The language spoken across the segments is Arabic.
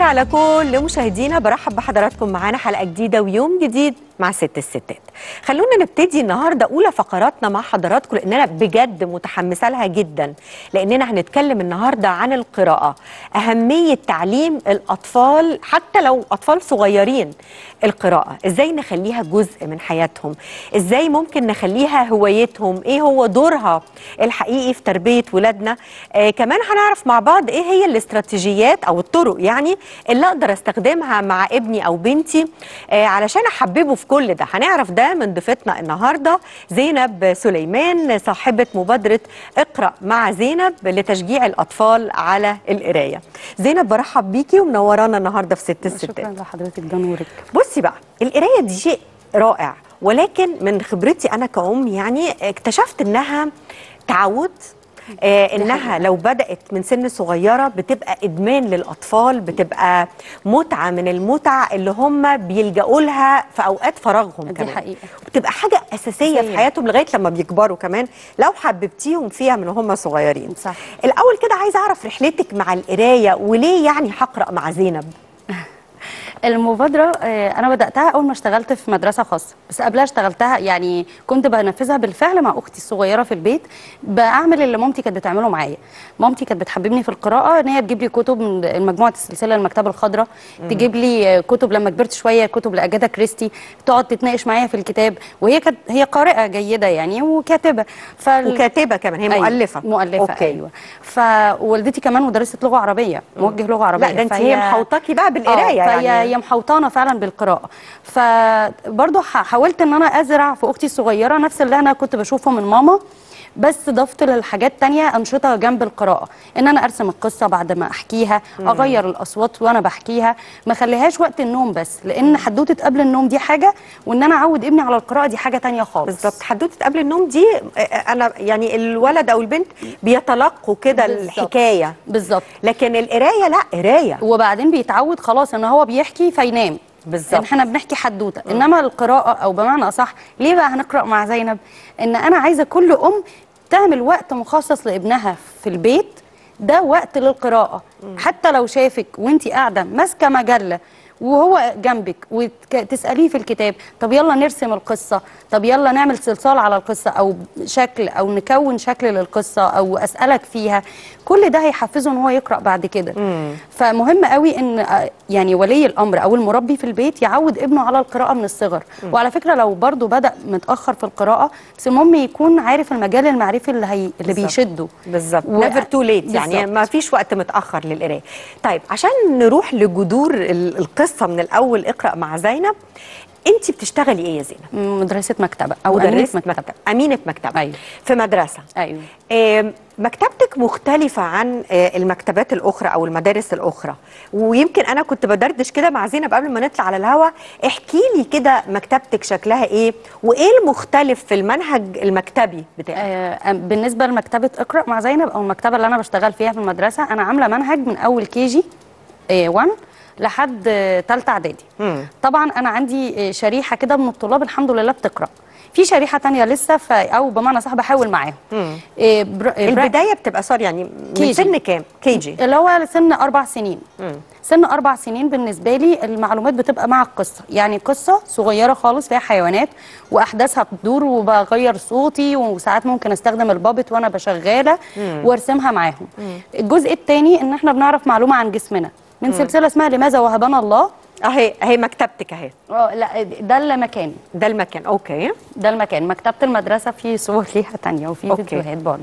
على كل مشاهدينا، برحب بحضراتكم معانا حلقة جديدة ويوم جديد مع ست الستات. خلونا نبتدي النهارده اولى فقراتنا مع حضراتكم لاننا بجد متحمسه لها جدا، لاننا هنتكلم النهارده عن القراءه، اهميه تعليم الاطفال حتى لو اطفال صغيرين القراءه، ازاي نخليها جزء من حياتهم، ازاي ممكن نخليها هوايتهم، ايه هو دورها الحقيقي في تربيه ولادنا. كمان هنعرف مع بعض ايه هي الاستراتيجيات او الطرق يعني اللي اقدر استخدمها مع ابني او بنتي علشان احببه في كل ده. هنعرف ده من ضيفتنا النهارده زينب سليمان، صاحبه مبادره اقرأ مع زينب لتشجيع الاطفال على القرايه. زينب برحب بيكي ومنورانا النهارده في ست الستات. شكرا لحضرتك، ده نورك. بصي بقى، القرايه دي شيء رائع، ولكن من خبرتي انا كأم يعني اكتشفت انها تعود، انها لو بدأت من سن صغيرة بتبقى ادمان للاطفال، بتبقى متعة من المتع اللي هم بيلجأوا لها في اوقات فراغهم. دي كمان حقيقة، بتبقى حاجة اساسية في حياتهم لغاية لما بيكبروا، كمان لو حببتيهم فيها من هم صغيرين. صح. الاول كده عايزة اعرف رحلتك مع القراية، وليه يعني هقرأ مع زينب؟ المبادرة أنا بدأتها أول ما اشتغلت في مدرسة خاصة، بس قبلها اشتغلتها يعني كنت بنفذها بالفعل مع أختي الصغيرة في البيت، بعمل اللي مامتي كانت بتعمله معايا. مامتي كانت بتحببني في القراءة، إن هي تجيب لي كتب من مجموعة السلسلة المكتبة الخضراء، تجيب لي كتب لما كبرت شوية كتب لأجاثا كريستي، تقعد تتناقش معايا في الكتاب، وهي كانت هي قارئة جيدة يعني وكاتبة. وكاتبة كمان، هي مؤلفة. مؤلفة أوكي. أيوة. فوالدتي كمان مدرسة لغة عربية، موجه لغة عربية. لا ده انت هي محوطاكي بقى بالقراية يعني هي محوطانه فعلا بالقراءه. فبرضه حاولت ان انا ازرع في اختي الصغيره نفس اللي انا كنت بشوفه من ماما، بس ضفت للحاجات تانية أنشطة جنب القراءة، إن أنا أرسم القصة بعد ما أحكيها، أغير الأصوات وأنا بحكيها، ما خليهاش وقت النوم بس، لأن حدوتة قبل النوم دي حاجة، وإن أنا أعود ابني على القراءة دي حاجة تانية خالص. بالظبط. حدوتة قبل النوم دي أنا يعني الولد أو البنت بيتلقوا كده الحكاية بالظبط، لكن القراية لا، قراية وبعدين بيتعود خلاص إن هو بيحكي فينام. بالظبط. احنا بنحكي حدوته، انما القراءه او بمعنى اصح ليه بقى هنقرا مع زينب؟ ان انا عايزه كل ام تعمل وقت مخصص لابنها في البيت، ده وقت للقراءه. حتى لو شافك وانت قاعده ماسكه مجله وهو جنبك وتساليه في الكتاب، طب يلا نرسم القصه، طب يلا نعمل صلصال على القصه، او شكل، او نكون شكل للقصه، او اسالك فيها، كل ده هيحفزه ان هو يقرا بعد كده. فمهم قوي ان يعني ولي الامر او المربي في البيت يعود ابنه على القراءه من الصغر. وعلى فكره لو برضه بدا متاخر في القراءه، بس المهم يكون عارف المجال المعرفي اللي بيشده. بالظبط. نيفر تو ليت، يعني ما فيش وقت متاخر للقرايه. طيب عشان نروح لجذور القصه من الاول، اقرأ مع زينب، انت بتشتغلي ايه يا زينب؟ مدرسة مكتبة او مدرسة مكتبة، أمينة مكتبة. أيوة. في مدرسة. ايوه. مكتبتك مختلفة عن المكتبات الأخرى أو المدارس الأخرى، ويمكن أنا كنت بدردش كده مع زينب قبل ما نطلع على الهوا، احكي لي كده مكتبتك شكلها إيه، وإيه المختلف في المنهج المكتبي بتاعك؟ بالنسبة لمكتبة اقرأ مع زينب أو المكتبة اللي أنا بشتغل فيها في المدرسة، أنا عاملة منهج من أول KG 1 لحد ثالثه اعدادي. طبعا انا عندي شريحه كده من الطلاب الحمد لله بتقرا، في شريحه تانية لسه او بمعنى صح بحاول معاهم. البدايه بتبقى صار يعني من سن كام؟ KG اللي هو سن 4 سنين. سن 4 سنين بالنسبه لي المعلومات بتبقى مع القصه، يعني قصه صغيره خالص فيها حيوانات واحداثها بتدور، وبغير صوتي، وساعات ممكن استخدم البابت وانا بشغاله وارسمها معاهم. الجزء الثاني ان احنا بنعرف معلومه عن جسمنا من سلسله اسمها لماذا وهبنا الله. اهي مكتبتك اهي. لا ده المكان. ده المكان. اوكي. ده المكان. مكتبه المدرسه في صور ليها تانية وفي فيديوهات برضه.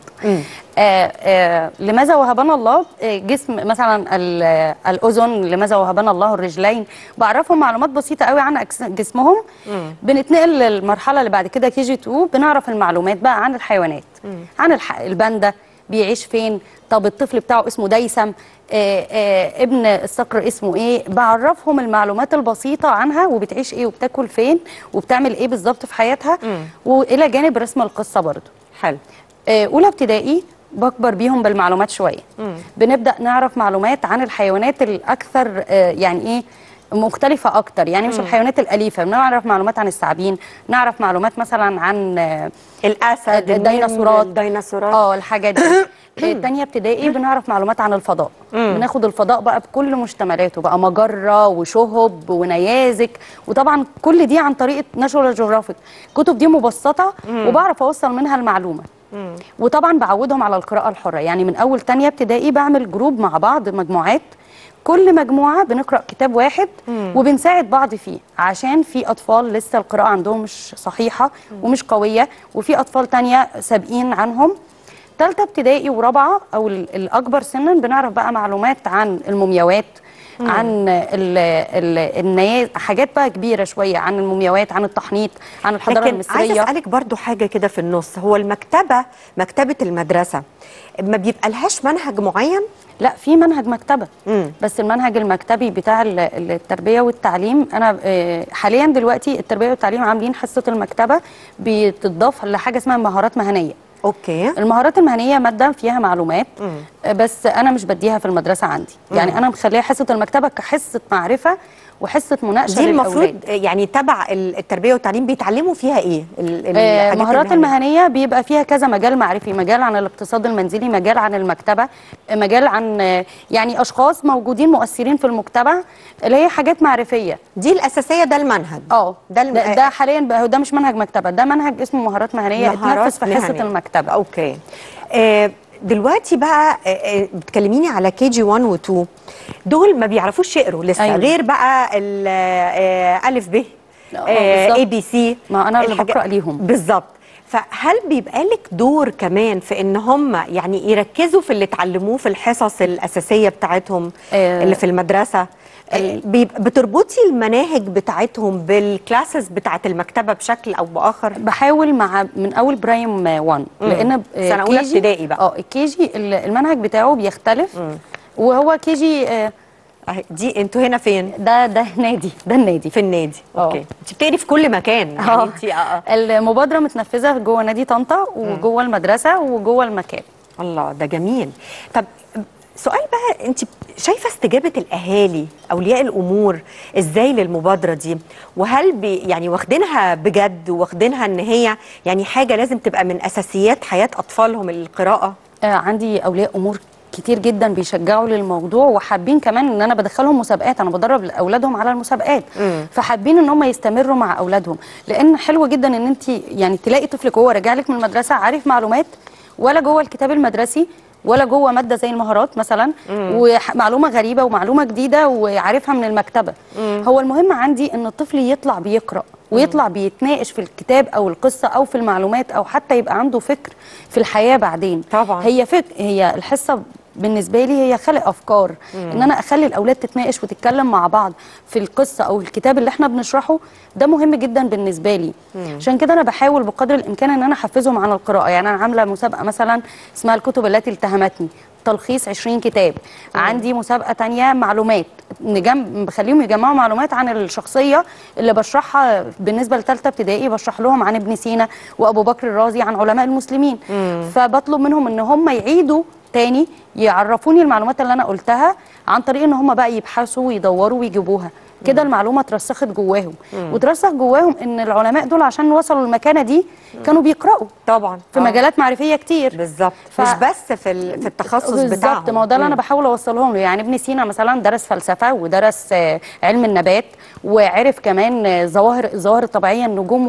لماذا وهبنا الله، جسم مثلا الاذن، لماذا وهبنا الله الرجلين، بعرفهم معلومات بسيطه قوي عن جسمهم. بنتنقل للمرحله اللي بعد كده KG 2، بنعرف المعلومات بقى عن الحيوانات، عن الباندا بيعيش فين، طب الطفل بتاعه اسمه ديسم، ابن الصقر اسمه ايه، بعرفهم المعلومات البسيطه عنها وبتعيش ايه وبتاكل فين وبتعمل ايه بالظبط في حياتها. والى جانب رسم القصه برضو. حلو. اولى ابتدائي بكبر بيهم بالمعلومات شويه. بنبدا نعرف معلومات عن الحيوانات الاكثر يعني ايه مختلفه اكتر، يعني مش الحيوانات الاليفه، بنعرف معلومات عن الثعابين، نعرف معلومات مثلا عن الاسد، الديناصورات الحاجات دي. تانية ابتدائي بنعرف معلومات عن الفضاء. بناخد الفضاء بقى بكل مشتملاته بقى، مجرة وشهب ونيازك، وطبعا كل دي عن طريقة ناشونال جيوغرافيك. الكتب دي مبسطة وبعرف أوصل منها المعلومة. وطبعا بعودهم على القراءة الحرة، يعني من أول تانية ابتدائي بعمل جروب مع بعض، مجموعات، كل مجموعة بنقرأ كتاب واحد وبنساعد بعض فيه، عشان في أطفال لسه القراءة عندهم مش صحيحة ومش قوية، وفي أطفال تانية سابقين عنهم. ثالثه ابتدائي ورابعه او الاكبر سنا بنعرف بقى معلومات عن المومياوات، عن حاجات بقى كبيره شويه، عن المومياوات، عن التحنيط، عن الحضاره المصريه. عايزه اسالك برضو حاجه كده في النص، هو مكتبه المدرسه ما بيبقى لهاش منهج معين؟ لا، في منهج مكتبه. بس المنهج المكتبي بتاع التربيه والتعليم، انا حاليا دلوقتي التربيه والتعليم عاملين حصه المكتبه بتضاف لحاجه اسمها مهارات مهنيه. اوكي. المهارات المهنيه ماده فيها معلومات، بس انا مش بديها في المدرسه عندي. يعني انا مخليها حصه المكتبه كحصه معرفه وحصه مناقشه دي للأولاد. المفروض يعني تبع التربيه والتعليم بيتعلموا فيها ايه؟ المهارات المهنيه بيبقى فيها كذا مجال معرفي، مجال عن الاقتصاد المنزلي، مجال عن المكتبه، مجال عن يعني اشخاص موجودين مؤثرين في المجتمع، اللي هي حاجات معرفيه. دي الاساسيه، ده المنهج. ده حاليا ده مش منهج مكتبه، ده منهج اسمه مهارات مهنيه اتنفذ في حصه المكتبه. اوكي. دلوقتي بقى بتكلميني على كي جي 1 و 2، دول ما بيعرفوش يقروا لسه. أيوة. غير بقى الالف ب اي بي سي، ما انا اللي بقرا ليهم بالظبط. فهل بيبقى لك دور كمان في ان هم يعني يركزوا في اللي اتعلموه في الحصص الاساسيه بتاعتهم اللي في المدرسه؟ بتربطي المناهج بتاعتهم بالكلاسز بتاعت المكتبه بشكل او باخر؟ بحاول من اول برايم 1، لان سنه اولى ابتدائي بقى الكي جي المنهج بتاعه بيختلف. وهو كي جي دي انتوا هنا فين؟ ده النادي في النادي. اوكي. انت بتقري في كل مكان يعني. انت المبادره متنفذه جوه نادي طنطا وجوه المدرسه وجوه المكان. الله، ده جميل. طب سؤال بقى، انت شايفه استجابه الاهالي اولياء الامور ازاي للمبادره دي؟ وهل يعني واخدينها بجد، واخدينها ان هي يعني حاجه لازم تبقى من اساسيات حياه اطفالهم القراءه؟ عندي اولياء امور كتير جدا بيشجعوا للموضوع، وحابين كمان ان انا بدخلهم مسابقات، انا بدرب اولادهم على المسابقات. فحابين ان هم يستمروا مع اولادهم، لان حلوه جدا ان انت يعني تلاقي طفلك وهو راجع لك من المدرسه عارف معلومات، ولا جوه الكتاب المدرسي ولا جوه ماده زي المهارات مثلا، ومعلومه غريبه ومعلومه جديده وعارفها من المكتبه. هو المهم عندي ان الطفل يطلع بيقرا ويطلع بيتناقش في الكتاب او القصه او في المعلومات، او حتى يبقى عنده فكر في الحياه بعدين. طبعا هي الحصه بالنسبه لي هي خلق افكار، ان انا اخلي الاولاد تتناقش وتتكلم مع بعض في القصه او الكتاب اللي احنا بنشرحه، ده مهم جدا بالنسبه لي. عشان كده انا بحاول بقدر الامكان ان انا احفزهم عن القراءه. يعني انا عامله مسابقه مثلا اسمها الكتب التي التهمتني، تلخيص 20 كتاب. عندي مسابقه تانية معلومات، بخليهم يجمعوا معلومات عن الشخصيه اللي بشرحها. بالنسبه لثالثه ابتدائي بشرح لهم عن ابن سينا وابو بكر الرازي، عن علماء المسلمين. فبطلب منهم ان هم يعيدوا تاني، يعرفوني المعلومات اللي انا قلتها، عن طريق ان هم بقى يبحثوا ويدوروا ويجيبوها. كده المعلومه اترسخت جواهم، وترسخ جواهم ان العلماء دول عشان وصلوا المكانه دي كانوا بيقراوا طبعا في مجالات معرفيه كتير. بالظبط. مش بس في التخصص بتاعهم. بالظبط، ما هو ده اللي انا بحاول اوصلهم له. يعني ابن سينا مثلا درس فلسفه ودرس علم النبات، وعرف كمان الظواهر الطبيعيه، النجوم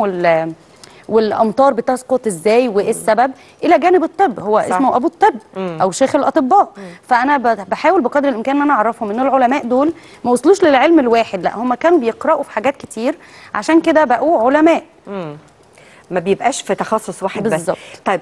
والامطار بتسقط ازاي وايه السبب، الى جانب الطب. هو صح. اسمه ابو الطب او شيخ الاطباء. فانا بحاول بقدر الامكان ان انا اعرفهم ان العلماء دول ما وصلوش للعلم الواحد، لا هم كانوا بيقراوا في حاجات كتير، عشان كده بقوا علماء. ما بيبقاش في تخصص واحد بالزبط. بس. طيب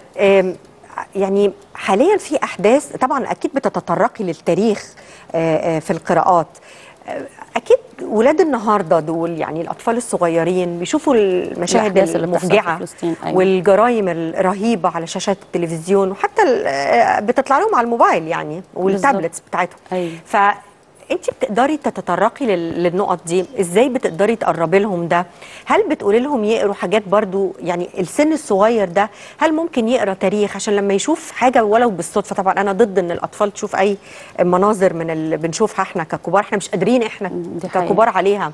يعني حاليا في احداث طبعا اكيد بتتطرقي للتاريخ في القراءات. اكيد ولاد النهارده دول يعني الاطفال الصغيرين بيشوفوا المشاهد المفجعه والجرائم الرهيبه على شاشات التلفزيون، وحتى بتطلع لهم على الموبايل يعني والتابلتس بتاعتهم. أيوة. انت بتقدري تتطرقي للنقط دي ازاي؟ بتقدري تقربي لهم ده؟ هل بتقولي لهم يقروا حاجات برضو؟ يعني السن الصغير ده هل ممكن يقرا تاريخ عشان لما يشوف حاجه ولو بالصدفه؟ طبعا انا ضد ان الاطفال تشوف اي مناظر من اللي بنشوفها احنا ككبار، احنا مش قادرين احنا ككبار عليها.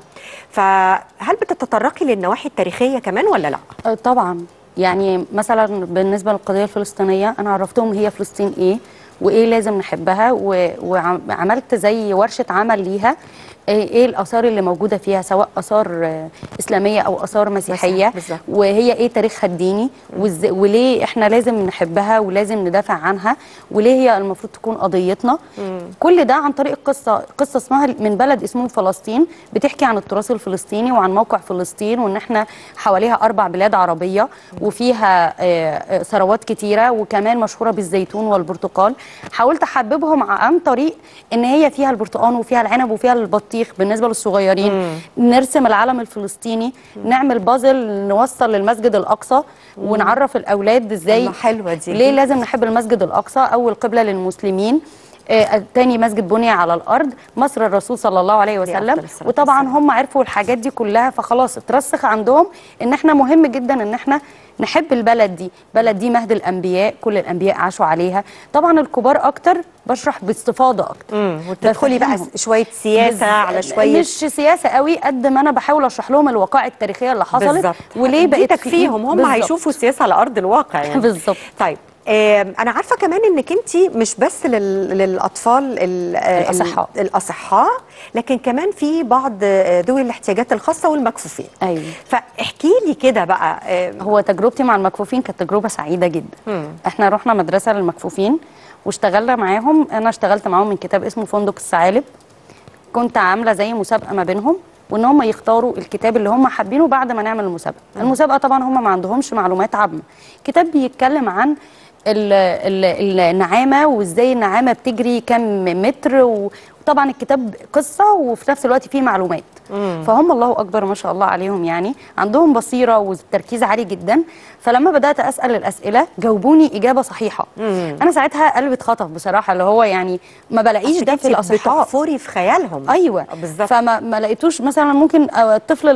فهل بتتطرقي للنواحي التاريخيه كمان ولا لا؟ طبعا. يعني مثلا بالنسبه للقضيه الفلسطينيه انا عرفتهم هي فلسطين ايه وايه لازم نحبها، وعملت زي ورشه عمل ليها ايه الاثار اللي موجوده فيها، سواء اثار اسلاميه او اثار مسيحيه، وهي ايه تاريخها الديني، وليه احنا لازم نحبها ولازم ندافع عنها، وليه هي المفروض تكون قضيتنا. كل ده عن طريق قصه اسمها من بلد اسمه فلسطين، بتحكي عن التراث الفلسطيني وعن موقع فلسطين، وان احنا حواليها 4 بلاد عربيه وفيها ثروات كتيره، وكمان مشهوره بالزيتون والبرتقال. حاولت احببهم عن طريق ان هي فيها البرتقال وفيها العنب وفيها البطيخ بالنسبه للصغيرين. نرسم العلم الفلسطيني، نعمل بازل نوصل للمسجد الاقصى، ونعرف الاولاد ازاي حلوه دي ليه لازم نحب المسجد الاقصى، اول قبله للمسلمين، تاني مسجد بني على الارض، مصر الرسول صلى الله عليه وسلم. وطبعا هم عرفوا الحاجات دي كلها، فخلاص اترسخ عندهم ان احنا مهم جدا ان احنا نحب البلد دي. البلد دي مهد الانبياء، كل الانبياء عاشوا عليها. طبعا الكبار اكتر بشرح باستفاضه اكتر، وتدخلي بقى شويه سياسه على شويه، مش سياسه قوي قد ما انا بحاول اشرح لهم الوقائع التاريخيه اللي حصلت بالزبط. وليه بقت تكفيهم، هم هيشوفوا السياسه على ارض الواقع يعني. بالظبط. طيب أنا عارفة كمان إنك أنت مش بس للأطفال الأصحاء، لكن كمان في بعض ذوي الاحتياجات الخاصة والمكفوفين. أيوة. فاحكي لي كده بقى. هو تجربتي مع المكفوفين كانت تجربة سعيدة جدا. إحنا رحنا مدرسة للمكفوفين واشتغلنا معاهم. أنا اشتغلت معاهم من كتاب اسمه فندق الثعالب. كنت عاملة زي مسابقة ما بينهم، وإن هم يختاروا الكتاب اللي هم حابينه بعد ما نعمل المسابقة. المسابقة طبعا هم ما عندهمش معلومات عامة. كتاب بيتكلم عن النعامه، وازاي النعامه بتجري كم متر، وطبعا الكتاب قصه وفي نفس الوقت فيه معلومات. فهم الله اكبر ما شاء الله عليهم، يعني عندهم بصيره وتركيز عالي جدا. فلما بدات اسال الاسئله جاوبوني اجابه صحيحه. انا ساعتها قلبي اتخطف بصراحه، اللي هو يعني ما بلاقيش ده في الاصحاء، بتحفري في خيالهم. ايوه بالظبط. فما لقيتوش مثلا ممكن الطفل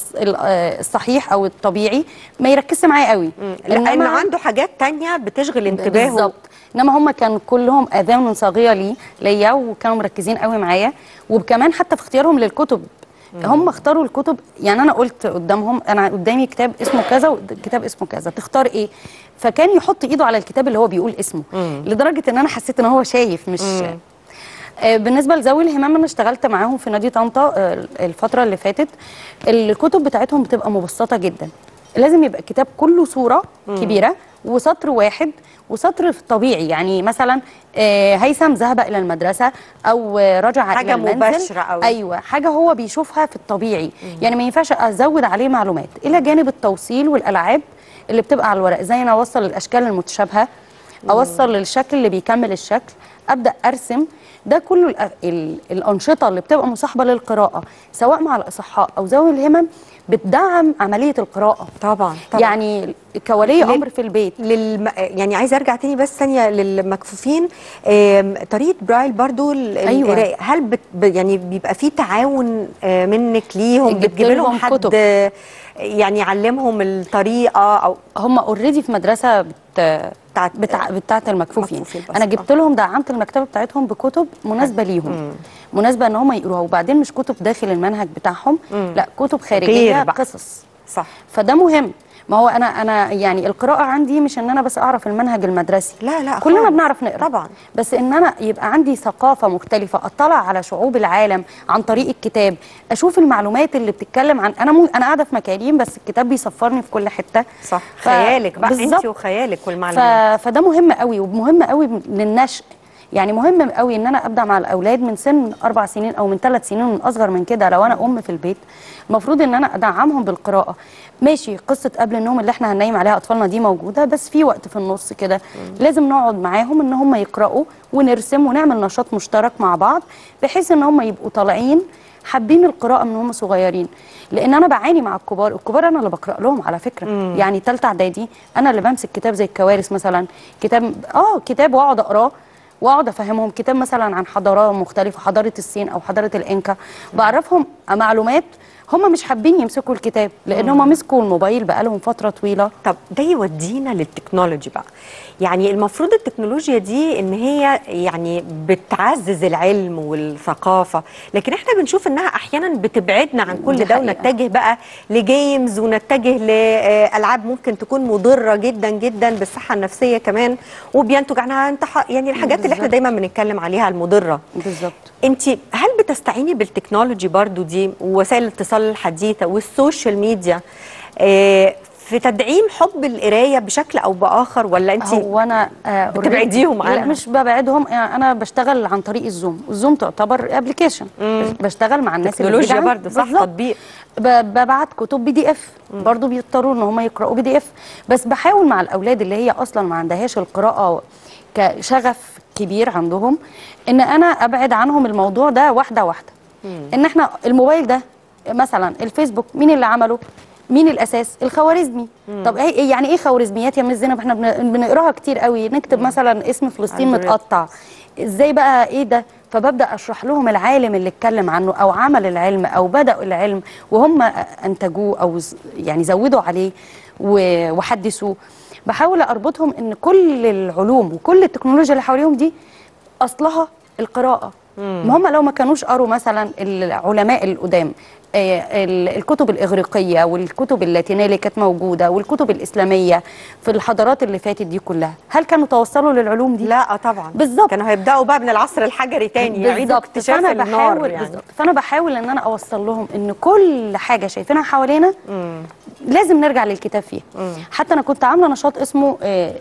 الصحيح او الطبيعي ما يركزش معايا قوي، لانه عنده حاجات تانية بتشغل انتباهه. بالظبط. انما هم كانوا كلهم اذان صاغيه ليا، وكانوا مركزين قوي معايا. وكمان حتى في اختيارهم للكتب هم اختاروا الكتب. يعني انا قلت قدامهم انا قدامي كتاب اسمه كذا وكتاب اسمه كذا، تختار ايه؟ فكان يحط ايده على الكتاب اللي هو بيقول اسمه، لدرجه ان انا حسيت ان هو شايف مش بالنسبه لذوي الهمام انا اشتغلت معاهم في نادي طنطا الفتره اللي فاتت. الكتب بتاعتهم بتبقى مبسطه جدا. لازم يبقى الكتاب كله صوره كبيره وسطر واحد وسطر طبيعي. يعني مثلا هيثم ذهب الى المدرسه او رجع حاجة الى المنزل، حاجه مباشره أوي. ايوه حاجه هو بيشوفها في الطبيعي. يعني ما ينفعش ازود عليه معلومات، الى جانب التوصيل والالعاب اللي بتبقى على الورق. زي انا اوصل الاشكال المتشابهه، اوصل الشكل اللي بيكمل الشكل، ابدا ارسم. ده كله الانشطه اللي بتبقى مصاحبه للقراءه سواء مع الاصحاء او ذوي الهمم بتدعم عمليه القراءه. طبعا. يعني كولي امر في البيت يعني عايزه ارجع تاني بس ثانيه للمكفوفين. طريقه برايل برضو أيوة. هل يعني بيبقى في تعاون منك ليهم؟ بتجيب لهم حد كتب يعني يعلمهم الطريقه؟ او هم اوريدي في مدرسه بتاعت المكفوفين. انا جبت لهم دعمت المكتبه بتاعتهم بكتب مناسبه ليهم، مناسبه ان هم يقروها. وبعدين مش كتب داخل المنهج بتاعهم، لا كتب خارجيه قصص. صح. فده مهم. ما هو انا يعني القراءه عندي مش ان انا بس اعرف المنهج المدرسي، لا كلنا خالص. بنعرف نقرا طبعا، بس ان انا يبقى عندي ثقافه مختلفه، اطلع على شعوب العالم عن طريق الكتاب، اشوف المعلومات اللي بتتكلم عن انا قاعده في مكانين بس الكتاب بيسفرني في كل حته. صح. خيالك بقى انت وخيالك والمعلومات. فده مهم قوي، ومهم قوي للنشء. يعني مهم قوي ان انا ابدا مع الاولاد من سن 4 سنين او من 3 سنين من اصغر من كده. لو انا ام في البيت المفروض ان انا ادعمهم بالقراءه. ماشي، قصه قبل النوم اللي احنا هننيم عليها اطفالنا دي موجوده، بس في وقت في النص كده لازم نقعد معاهم ان هم يقراوا ونرسم ونعمل نشاط مشترك مع بعض، بحيث ان هم يبقوا طالعين حابين القراءه من هم صغيرين. لان انا بعاني مع الكبار انا اللي بقرا لهم على فكره. يعني ثالثه اعدادي انا اللي بمسك كتاب زي الكوارث مثلا، كتاب واقعد اقراه واقعد افهمهم كتاب مثلا عن حضاره مختلفه، حضاره الصين او حضاره الانكا، بعرفهم معلومات. هم مش حابين يمسكوا الكتاب لان هم مسكوا الموبايل بقالهم فتره طويله. طب ده يودينا للتكنولوجي بقى. يعني المفروض التكنولوجيا دي ان هي يعني بتعزز العلم والثقافه، لكن احنا بنشوف انها احيانا بتبعدنا عن كل ده، ونتجه بقى لجيمز ونتجه لالعاب ممكن تكون مضره جدا جدا بالصحه النفسيه كمان، وبينتج عنها يعني الحاجات اللي احنا دايما بنتكلم عليها المضره. بالظبط. انت هل بتستعيني بالتكنولوجي برضو دي ووسائل الاتصال الحديثه والسوشيال ميديا في تدعيم حب القرايه بشكل او باخر، ولا انت هو انا بتبعديهم عنها؟ لا مش ببعدهم، يعني انا بشتغل عن طريق الزوم تعتبر ابلكيشن، بشتغل مع الناس اللي تكنولوجيا برضه صح، تطبيق. ببعت كتب PDF برضه بيضطروا ان هم يقراوا PDF، بس بحاول مع الاولاد اللي هي اصلا ما عندهاش القراءه كشغف كبير عندهم، ان انا ابعد عنهم الموضوع ده واحده واحده. ان احنا الموبايل ده مثلا الفيسبوك مين اللي عمله؟ مين الاساس؟ الخوارزمي. طب يعني ايه خوارزميات يا مس زينب؟ احنا بنقراها كتير قوي، نكتب مثلا اسم فلسطين متقطع، ازاي بقى ايه ده؟ فببدا اشرح لهم العالم اللي اتكلم عنه او عمل العلم او بداوا العلم وهم انتجوه او يعني زودوا عليه وحدثوه. بحاول اربطهم ان كل العلوم وكل التكنولوجيا اللي حواليهم دي اصلها القراءه. ما هم لو ما كانوش قروا مثلا العلماء القدام الكتب الإغريقية والكتب اللاتينية اللي كانت موجودة والكتب الإسلامية في الحضارات اللي فاتت دي كلها، هل كانوا توصلوا للعلوم دي؟ لا طبعا. بالظبط. كانوا هيبدأوا بقى من العصر الحجري تاني، يعيدوا اكتشاف النار يعني. فأنا بحاول إن أنا أوصل لهم إن كل حاجة شايفينها حوالينا لازم نرجع للكتاب فيها. حتى أنا كنت عاملة نشاط اسمه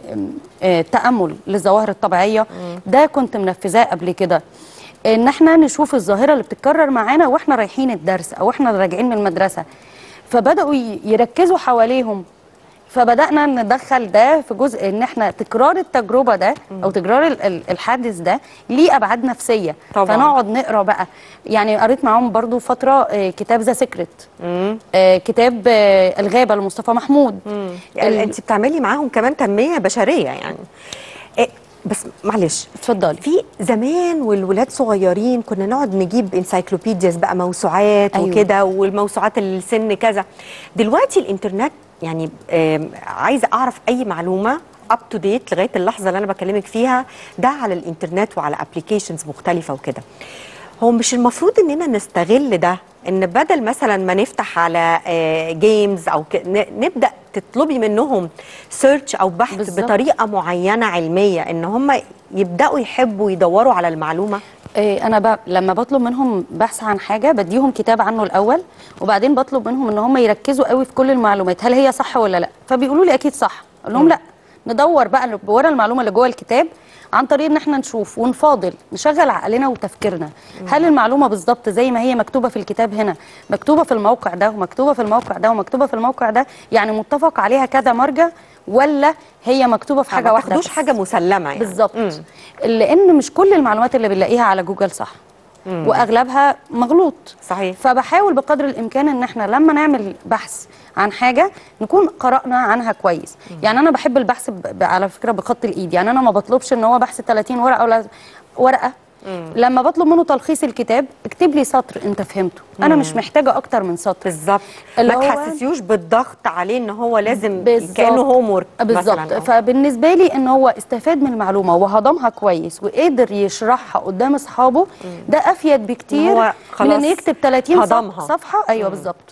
تأمل للظواهر الطبيعية، ده كنت منفذاه قبل كده، ان احنا نشوف الظاهره اللي بتتكرر معانا واحنا رايحين الدرس او احنا راجعين من المدرسه، فبداوا يركزوا حواليهم. فبدانا ندخل ده في جزء ان احنا تكرار التجربه ده او تكرار الحادث ده ليه ابعاد نفسيه طبعا. فنقعد نقرا بقى. يعني قريت معاهم برضو فتره كتاب ذا سيكريت، كتاب الغابه لمصطفى محمود. يعني انت بتعملي معاهم كمان تنميه بشريه يعني. بس معلش اتفضلي. في زمان والولاد صغيرين كنا نقعد نجيب انسايكلوبيدياز بقى، موسوعات أيوة. وكده، والموسوعات السن كذا. دلوقتي الانترنت يعني عايزه اعرف اي معلومه اب تو ديت لغايه اللحظه اللي انا بكلمك فيها، ده على الانترنت وعلى ابلكيشنز مختلفه وكده. هو مش المفروض اننا نستغل ده، ان بدل مثلا ما نفتح على جيمز او نبدا تطلبي منهم سيرش او بحث بالزبط. بطريقه معينه علميه، ان هم يبداوا يحبوا يدوروا على المعلومه؟ انا لما بطلب منهم بحث عن حاجه بديهم كتاب عنه الاول، وبعدين بطلب منهم ان هم يركزوا قوي في كل المعلومات، هل هي صح ولا لا؟ فبيقولوا لي اكيد صح. اقول لهم لا، ندور بقى ورا المعلومه اللي جوه الكتاب عن طريق ان احنا نشوف ونفاضل، نشغل عقلنا وتفكيرنا. هل المعلومه بالظبط زي ما هي مكتوبه في الكتاب هنا، مكتوبه في الموقع ده ومكتوبه في الموقع ده ومكتوبه في الموقع ده، يعني متفق عليها كذا مرجع، ولا هي مكتوبه في حاجه واحده؟ ما تاخدوش حاجه مسلمه يعني. بالظبط. لان مش كل المعلومات اللي بنلاقيها على جوجل صح، واغلبها مغلوط. صحيح. فبحاول بقدر الامكان ان احنا لما نعمل بحث عن حاجه نكون قرانا عنها كويس. يعني انا بحب البحث على فكره بخط الايد، يعني انا ما بطلبش ان هو بحث 30 ورقه ولا ورقه. لما بطلب منه تلخيص الكتاب اكتب لي سطر انت فهمته، انا مش محتاجه اكتر من سطر. بالظبط. ما تحسسيوش بالضغط عليه ان هو لازم كانه هوم ورك بالظبط. فبالنسبه لي ان هو استفاد من المعلومه وهضمها كويس وقدر يشرحها قدام اصحابه، ده افيد بكتير من ان يكتب 30 صفحه. ايوه بالظبط،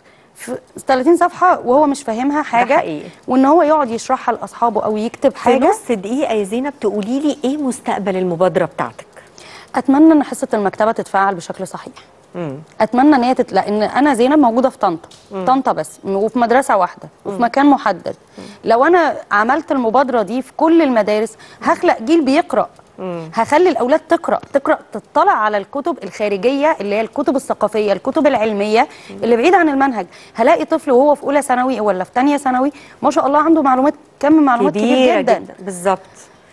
30 صفحه وهو مش فاهمها حاجه، وان هو يقعد يشرحها لاصحابه او يكتب حاجه. في نص دقيقه يا زينب تقولي لي ايه مستقبل المبادره بتاعتك؟ اتمنى ان حصه المكتبه تتفعل بشكل صحيح. اتمنى ان هي لان انا زينب موجوده في طنطا بس، وفي مدرسه واحده وفي مكان محدد. لو انا عملت المبادره دي في كل المدارس هخلق جيل بيقرا. هخلي الاولاد تقرا تطلع على الكتب الخارجيه اللي هي الكتب الثقافيه، الكتب العلميه اللي بعيده عن المنهج. هلاقي طفل وهو في اولى ثانوي ولا في ثانيه ثانوي ما شاء الله عنده معلومات، كم معلومات كبير جدا. بالظبط.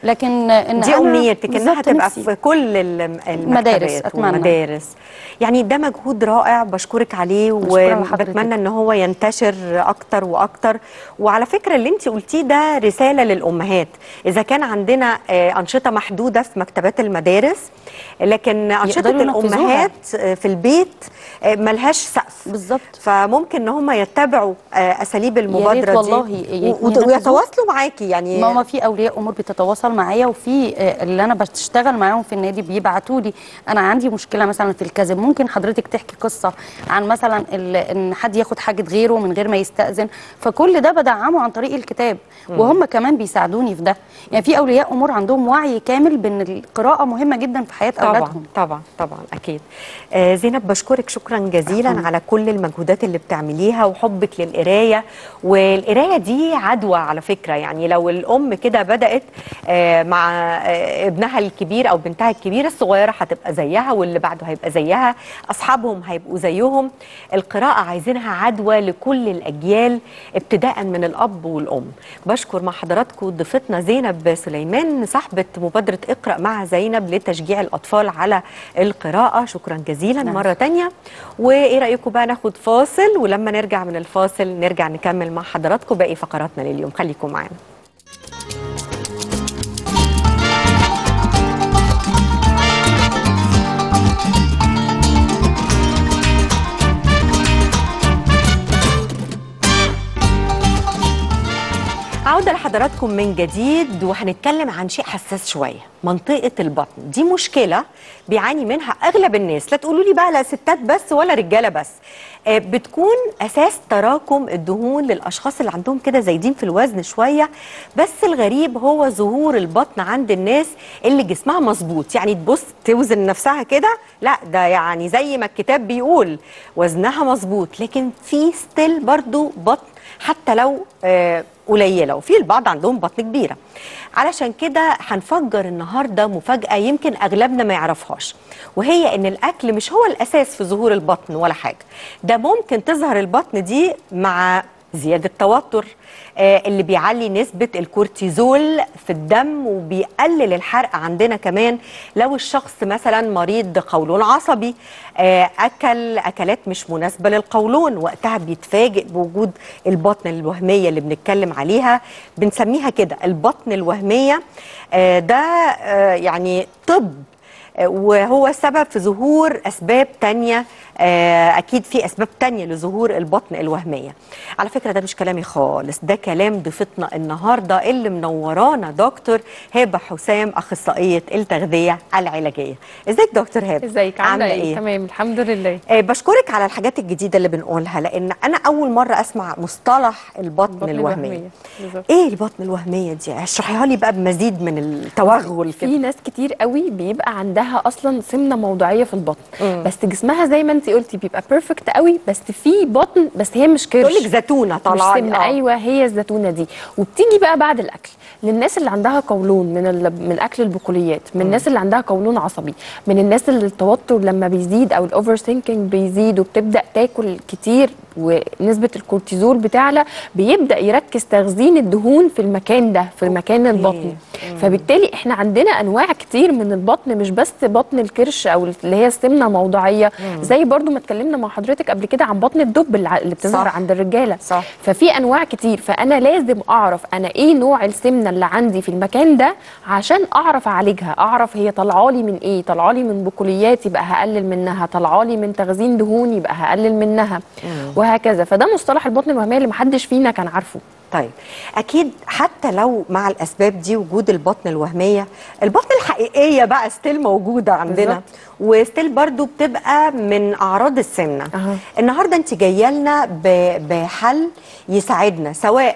لكن دي امنيتك انها تبقى نفسي. في كل المكتبات والمدارس. يعني ده مجهود رائع بشكرك عليه، وبتمنى ان هو ينتشر اكتر واكتر. وعلى فكره اللي انت قلتيه ده رساله للامهات، اذا كان عندنا انشطه محدوده في مكتبات المدارس، لكن انشطه الامهات في البيت ملهاش سقف بالظبط. فممكن ان هم يتبعوا اساليب المبادره والله دي ويتواصلوا معاكي. يعني ماما في اولياء امور بتتواصل معايا، وفي اللي انا بشتغل معاهم في النادي بيبعتوا لي انا عندي مشكله مثلا في الكذب، ممكن حضرتك تحكي قصه عن مثلا ان حد ياخد حاجه غيره من غير ما يستأذن، فكل ده بدعمه عن طريق الكتاب. وهم كمان بيساعدوني في ده. يعني في اولياء امور عندهم وعي كامل بان القراءه مهمه جدا في حياه اولادهم. طبعا اكيد. زينب بشكرك شكرا جزيلا على كل المجهودات اللي بتعمليها وحبك للقرايه. والقرايه دي عدوى على فكره، يعني لو الام كده بدات مع ابنها الكبير او بنتها الكبيره، الصغيره هتبقى زيها واللي بعده هيبقى زيها، اصحابهم هيبقوا زيهم. القراءه عايزينها عدوى لكل الاجيال ابتداء من الاب والام. بشكر مع حضراتكم ضيفتنا زينب سليمان صاحبه مبادره اقرأ مع زينب لتشجيع الاطفال على القراءه. شكرا جزيلا مره تانية. وايه رايكم بقى ناخد فاصل، ولما نرجع من الفاصل نرجع نكمل مع حضراتكم باقي فقراتنا لليوم. خليكم معانا. عودة لحضراتكم من جديد، وهنتكلم عن شيء حساس شوية، منطقة البطن. دي مشكلة بيعاني منها أغلب الناس، لا تقولوا لي بقى لا ستات بس ولا رجالة بس. بتكون أساس تراكم الدهون للأشخاص اللي عندهم كده زايدين في الوزن شوية. بس الغريب هو ظهور البطن عند الناس اللي جسمها مظبوط، يعني تبص توزن نفسها كده، لا ده يعني زي ما الكتاب بيقول وزنها مظبوط، لكن في ستيل برضو بطن حتى لو قليله، وفي البعض عندهم بطن كبيره. علشان كده هنفجر النهارده مفاجاه يمكن اغلبنا ما يعرفهاش، وهي ان الاكل مش هو الاساس في ظهور البطن ولا حاجه. ده ممكن تظهر البطن دي مع زياده توتر اللي بيعلي نسبة الكورتيزول في الدم وبيقلل الحرق عندنا كمان. لو الشخص مثلا مريض قولون عصبي أكل أكلات مش مناسبة للقولون، وقتها بيتفاجئ بوجود البطن الوهمية اللي بنتكلم عليها، بنسميها كده البطن الوهمية. ده يعني طب وهو سبب في ظهور أسباب تانية. أكيد في أسباب تانية لظهور البطن الوهمية. على فكرة ده مش كلامي خالص، ده كلام ضيفتنا النهاردة اللي منورانا دكتور هبة حسام، أخصائية التغذية العلاجية. ازيك دكتور هبة؟ ازيك عاملة ايه؟ تمام الحمد لله. بشكرك على الحاجات الجديدة اللي بنقولها، لأن أنا أول مرة أسمع مصطلح البطن الوهمية. ايه البطن الوهمية دي؟ اشرحيها لي بقى بمزيد من التوغل كده. في ناس كتير قوي بيبقى عندها أصلا سمنة موضعية في البطن، بس جسمها زي ما انت قلتي بيبقى بيرفكت قوي، بس في بطن بس هي مش كرش، تقول لك زيتونه طالعه لي. ايوه هي الزيتونه دي. وبتيجي بقى بعد الاكل للناس اللي عندها قولون من اكل البقوليات، من الناس اللي عندها قولون عصبي، من الناس اللي التوتر لما بيزيد او الاوفر ثينكينج بيزيد وبتبدا تاكل كتير ونسبه الكورتيزول بتعلى، بيبدا يركز تخزين الدهون في المكان ده، في مكان البطن. فبالتالي احنا عندنا انواع كتير من البطن، مش بس بطن الكرش او اللي هي السمنه موضعيه، زي برضو ما اتكلمنا مع حضرتك قبل كده عن بطن الدب اللي بتظهر عند الرجاله. صح. ففي انواع كتير، فانا لازم اعرف انا ايه نوع السمنه اللي عندي في المكان ده عشان اعرف اعالجها، اعرف هي طالعالي من ايه. طالعالي من بقوليات يبقى هقلل منها، طالعالي من تخزين دهون يبقى هقلل منها، وهكذا. فده مصطلح البطن الوهميه اللي محدش فينا كان عارفه. طيب اكيد حتى لو مع الاسباب دي وجود البطن الوهميه، البطن الحقيقيه بقى ستيل موجوده عندنا بالزبط. وستيل برضو بتبقى من اعراض السمنه. النهارده انت جايه لنا بحل يساعدنا سواء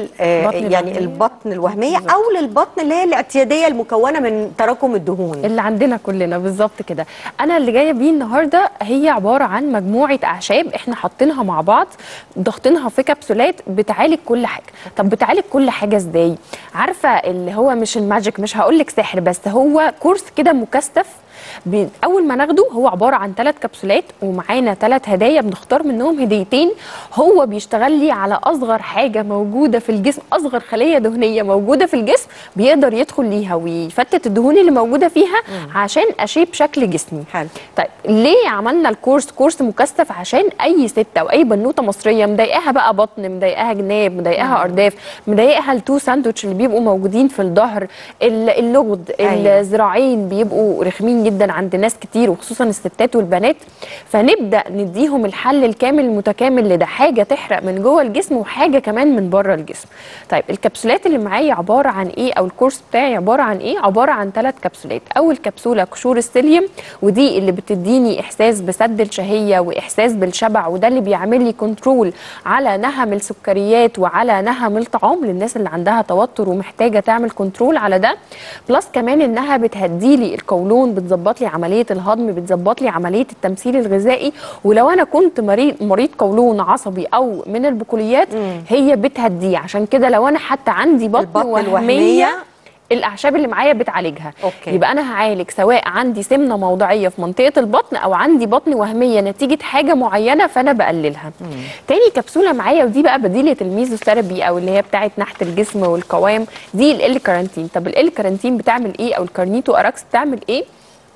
يعني البطن الوهميه بالزبط. او للبطن اللي هي الاعتياديه المكونه من تراكم الدهون اللي عندنا كلنا بالظبط كده. انا اللي جايه بيه النهارده هي عباره عن مجموعه اعشاب احنا حاطينها مع بعض، ضاغطينها في كبسولات بتعالج كل حاجه. طب بتعالج كل حاجه ازاي؟ عارفه اللي هو مش الماجيك، مش هقول لك سحر، بس هو كورس كده مكثف اول ما ناخده هو عباره عن 3 كبسولات ومعانا 3 هدايا بنختار منهم هديتين. هو بيشتغل لي على اصغر حاجه موجوده في الجسم، اصغر خليه دهنيه موجوده في الجسم بيقدر يدخل ليها ويفتت الدهون اللي موجوده فيها عشان اشيب شكل جسمي. حلو. طيب ليه عملنا كورس مكثف؟ عشان اي ست او اي بنوته مصريه مضايقاها بقى بطن، مضايقاها جناب، مضايقاها ارداف، مضايقها التو ساندوتش اللي بيبقوا موجودين في الظهر، اللغد، الذراعين بيبقوا رخمين جدا عند ناس كتير وخصوصا الستات والبنات. فنبدا نديهم الحل الكامل المتكامل لده، حاجه تحرق من جوه الجسم وحاجه كمان من بره الجسم. طيب الكبسولات اللي معايا عباره عن ايه، او الكورس بتاعي عباره عن ايه؟ عباره عن 3 كبسولات. اول كبسوله قشور السيليوم، ودي اللي بتديني احساس بسد الشهيه واحساس بالشبع، وده اللي بيعمل لي كنترول على نهم السكريات وعلى نهم الطعام للناس اللي عندها توتر ومحتاجه تعمل كنترول على ده. بلس كمان انها بتهدي لي القولون، بتظبط لي عمليه الهضم، بتظبط لي عمليه التمثيل الغذائي. ولو انا كنت مريض قولون عصبي او من البقوليات هي بتهديه. عشان كده لو انا حتى عندي بطن وهميه الاعشاب اللي معايا بتعالجها. يبقى انا هعالج سواء عندي سمنه موضعيه في منطقه البطن او عندي بطن وهميه نتيجه حاجه معينه فانا بقللها. تاني كبسوله معايا ودي بقى بديله الميزوثيرابي او اللي هي بتاعه نحت الجسم والقوام، دي الكارانتين. طب الكارانتين بتعمل ايه، او الكارنيتو اراكس بتعمل ايه؟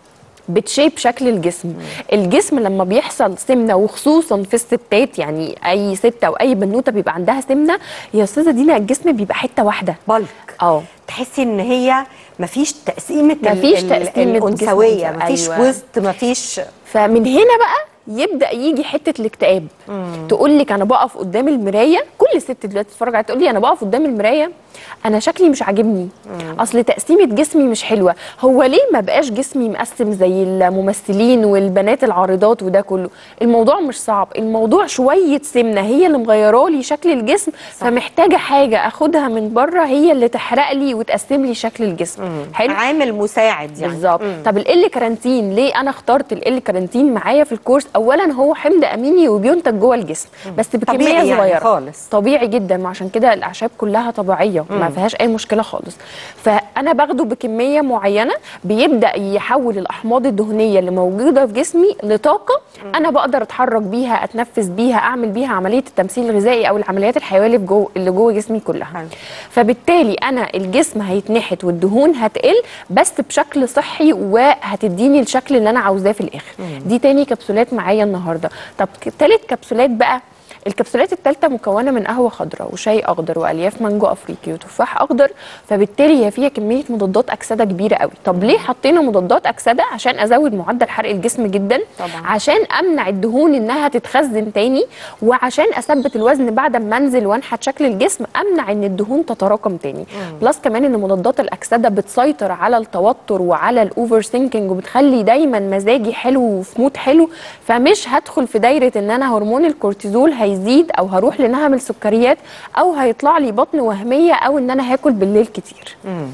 بتشيب شكل الجسم. الجسم لما بيحصل سمنه وخصوصا في الستات، يعني اي ست او اي بنوته بيبقى عندها سمنه يا استاذه دينا الجسم بيبقى حته واحده بلك. تحسي ان هي مفيش تقسيمه، الانثويه، مفيش وسط، مفيش. فمن هنا بقى يبدا يجي حته الاكتئاب. تقول لك انا بقف قدام المرايه، كل ست دلوقتي تتفرج عليها تقول لي انا بقف قدام المرايه انا شكلي مش عاجبني، اصل تقسيمه جسمي مش حلوه. هو ليه ما بقاش جسمي مقسم زي الممثلين والبنات العارضات وده كله؟ الموضوع مش صعب، الموضوع شويه سمنه هي اللي مغيره لي شكل الجسم. فمحتاجه حاجه اخدها من بره هي اللي تحرق لي وتقسم لي شكل الجسم. حلو، عامل مساعد يعني. بالظبط. طب كارانتين ليه انا اخترت كارانتين معايا في الكورس؟ اولا هو حمض اميني وبينتج جوه الجسم بس بكميه صغيره يعني خالص، طبيعي جدا، عشان كده الاعشاب كلها طبيعيه ما فيهاش اي مشكله خالص. فانا باخده بكميه معينه بيبدا يحول الاحماض الدهنيه اللي موجوده في جسمي لطاقه انا بقدر اتحرك بيها، اتنفس بيها، اعمل بيها عمليه التمثيل الغذائي او العمليات الحيويه اللي جوه جسمي كلها. فبالتالي انا الجسم هيتنحت والدهون هتقل بس بشكل صحي وهتديني الشكل اللي انا عاوزاه في الاخر. دي تاني كبسولات معايا النهارده. طب تالت كبسولات بقى، الكبسولات الثالثه مكونه من قهوه خضراء وشاي اخضر والياف مانجو افريقي وتفاح اخضر، فبالتالي هي فيها كميه مضادات اكسده كبيره قوي. طب ليه حطينا مضادات اكسده؟ عشان ازود معدل حرق الجسم جدا طبعا، عشان امنع الدهون انها تتخزن تاني، وعشان اثبت الوزن بعد ما انزل وانحت شكل الجسم، امنع ان الدهون تتراكم تاني. بلس كمان ان مضادات الاكسده بتسيطر على التوتر وعلى الاوفر ثينكينج وبتخلي دايما مزاجي حلو وفي مود حلو، فمش هدخل في دايره ان انا هرمون الكورتيزول هيزيد او هروح لنهم السكريات او هيطلع لي بطن وهميه او ان انا هاكل بالليل كتير.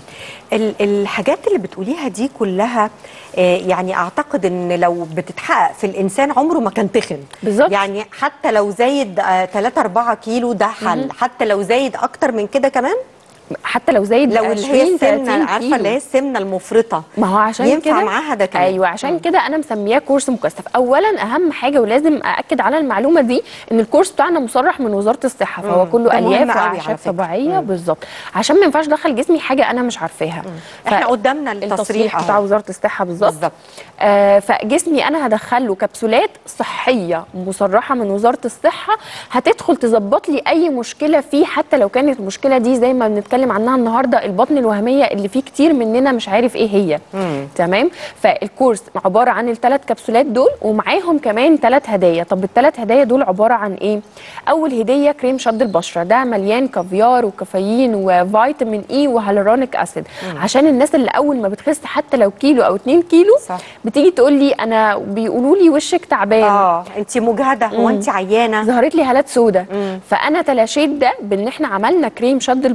الحاجات اللي بتقوليها دي كلها يعني اعتقد ان لو بتتحقق في الانسان عمره ما كان تخن بالظبط. يعني حتى لو زايد 3-4 كيلو ده حل، حتى لو زايد اكتر من كده كمان، حتى لو زايد لو اللي هي السمنه، عارفه اللي هي السمنه المفرطه، ما هو عشان ينفع كده معاها ده كمان. ايوه عشان كده انا مسمياه كورس مكثف. اولا اهم حاجه ولازم ااكد على المعلومه دي ان الكورس بتاعنا مصرح من وزاره الصحه، فهو كله الياف واعشاب طبيعيه بالظبط، عشان ما ينفعش ادخل جسمي حاجه انا مش عارفاها. احنا قدامنا التصريح بتاع وزاره الصحه بالظبط. فجسمي انا هدخل له كبسولات صحيه مصرحه من وزاره الصحه هتدخل تظبط لي اي مشكله فيه، حتى لو كانت المشكله دي زي ما بنتكلم عنها النهارده البطن الوهميه اللي فيه كتير مننا مش عارف ايه هي. تمام. فالكورس عباره عن ال3 كبسولات دول ومعاهم كمان 3 هدايا. طب ال3 هدايا دول عباره عن ايه؟ اول هديه كريم شد البشره، ده مليان كافيار وكافيين وفيتامين اي وهالورونيك اسيد، عشان الناس اللي اول ما بتخس حتى لو كيلو او 2 كيلو صح، بتيجي تقول لي انا بيقولوا لي وشك تعبان، انت مجهده، هو انت عيانه، ظهرت لي هالات سودا. فانا تلاشيت ده بان احنا عملنا كريم شد البشره عشان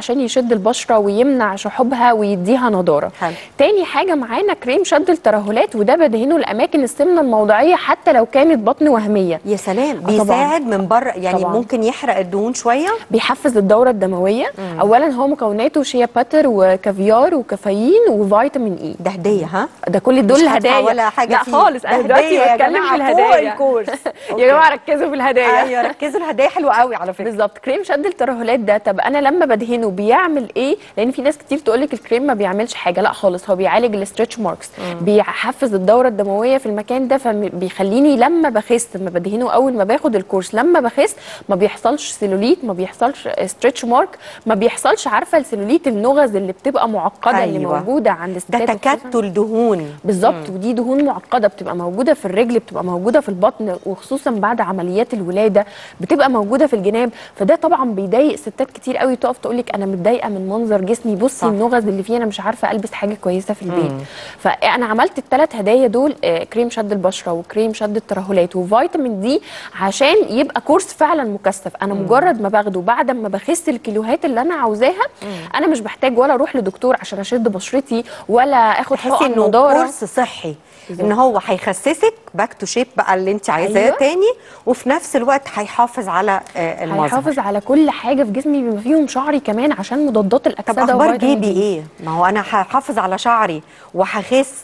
عشان يشد البشره ويمنع شحوبها ويديها نضاره. حلو. تاني حاجه معانا كريم شد الترهلات، وده بدهنه الاماكن السمنه الموضعيه حتى لو كانت بطن وهميه. يا سلام، بيساعد من بره يعني طبعاً. ممكن يحرق الدهون شويه. بيحفز الدوره الدمويه. اولا هو مكوناته شيا باتر وكافيار وكافيين وفيتامين اي. ده هديه ها؟ ده كل دول مش هدفع هدايا ولا حاجة لا فيه. خالص، ده انا دلوقتي هدية يا بتكلم جماعة في فوق الهدايا. الكورس. يا جماعه ركزوا في الهدايا. ايوه ركزوا، الهدايا حلوه قوي على فكره. بالظبط. كريم شد الترهلات ده، طب انا لما بدهنه بيعمل ايه؟ لان في ناس كتير تقول لك الكريم ما بيعملش حاجه، لا خالص، هو بيعالج الاسترتش ماركس، بيحفز الدوره الدمويه في المكان ده، فبيخليني لما بخس، لما بدهنه اول ما باخد الكورس، لما بخس ما بيحصلش سيلوليت، ما بيحصلش استرتش مارك، ما بيحصلش عارفه السيلوليت النغز اللي بتبقى معقده اللي أيوة. موجوده عند ده الستات تكتل دهون. بالظبط. ودي دهون معقده بتبقى موجوده في الرجل، بتبقى موجوده في البطن، وخصوصا بعد عمليات الولاده بتبقى موجوده في الجناب، فده طبعا بيضايق ستات كتير قوي، تقف تقول لك انا متضايقه من منظر جسمي، بصي صح. النغز اللي فيه، انا مش عارفه البس حاجه كويسه في البيت. فانا عملت الثلاث هدايا دول، كريم شد البشره وكريم شد الترهلات وفيتامين دي، عشان يبقى كورس فعلا مكثف. انا مجرد ما باخده بعد ما بخس الكيلوهات اللي انا عاوزاها، انا مش بحتاج ولا اروح لدكتور عشان اشد بشرتي ولا اخد تحسي حقن انه نضاره. كورس صحي، ان هو هيخسسك باك تو شيب بقى اللي انت عايزاه. أيوة. تاني، وفي نفس الوقت هيحافظ على المظهر. هيحافظ على كل حاجه في جسمي بما فيهم شعري كمان، عشان مضادات طب الاكسده اخبار وفيتامين جيبي دي. ايه؟ ما هو انا هحافظ على شعري وهخس،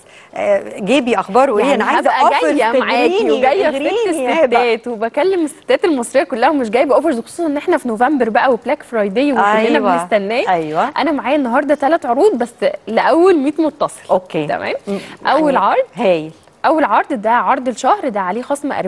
جيبي اخباره ايه؟ يعني انا عايزه هبقى اوفر جايه معاكي وجايه في ست الستات، وبكلم الستات المصريه كلها ومش جايبه اوفرز، خصوصا ان احنا في نوفمبر بقى وبلاك فرايداي وكلنا أيوة. بنستناه. ايوه انا معايا النهارده 3 عروض بس لاول 100 متصل. اوكي تمام. يعني اول عرض، هايل. اول عرض ده عرض الشهر، ده عليه خصم 40%،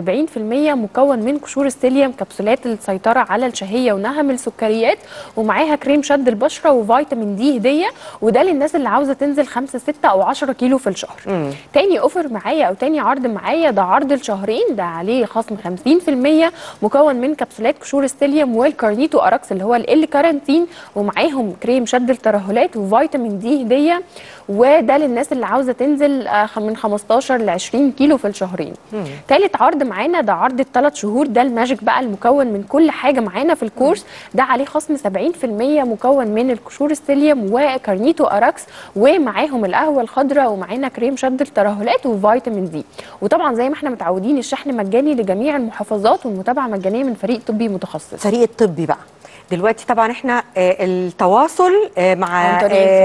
مكون من قشور السيليوم، كبسولات للسيطره على الشهيه ونهم السكريات، ومعاها كريم شد البشره وفيتامين دي هديه، وده للناس اللي عاوزه تنزل 5 6 او 10 كيلو في الشهر. تاني اوفر معايا او تاني عرض معايا ده عرض الشهرين، ده عليه خصم 50%، مكون من كبسولات قشور السيليوم والكارنيتو اراكس اللي هو الكارانتين، ومعاهم كريم شد الترهلات وفيتامين دي هديه، وده للناس اللي عاوزه تنزل من 15 ل 20 كيلو في الشهرين. تالت عرض معانا ده عرض ال3 شهور، ده الماجيك بقى المكون من كل حاجه معانا في الكورس، ده عليه خصم 70%، مكون من القشور السيليوم وكارنيتو اراكس، ومعاهم القهوه الخضراء، ومعانا كريم شد الترهلات وفيتامين دي. وطبعا زي ما احنا متعودين الشحن مجاني لجميع المحافظات، والمتابعه مجانيه من فريق طبي متخصص. فريق الطبي بقى دلوقتي طبعا احنا التواصل مع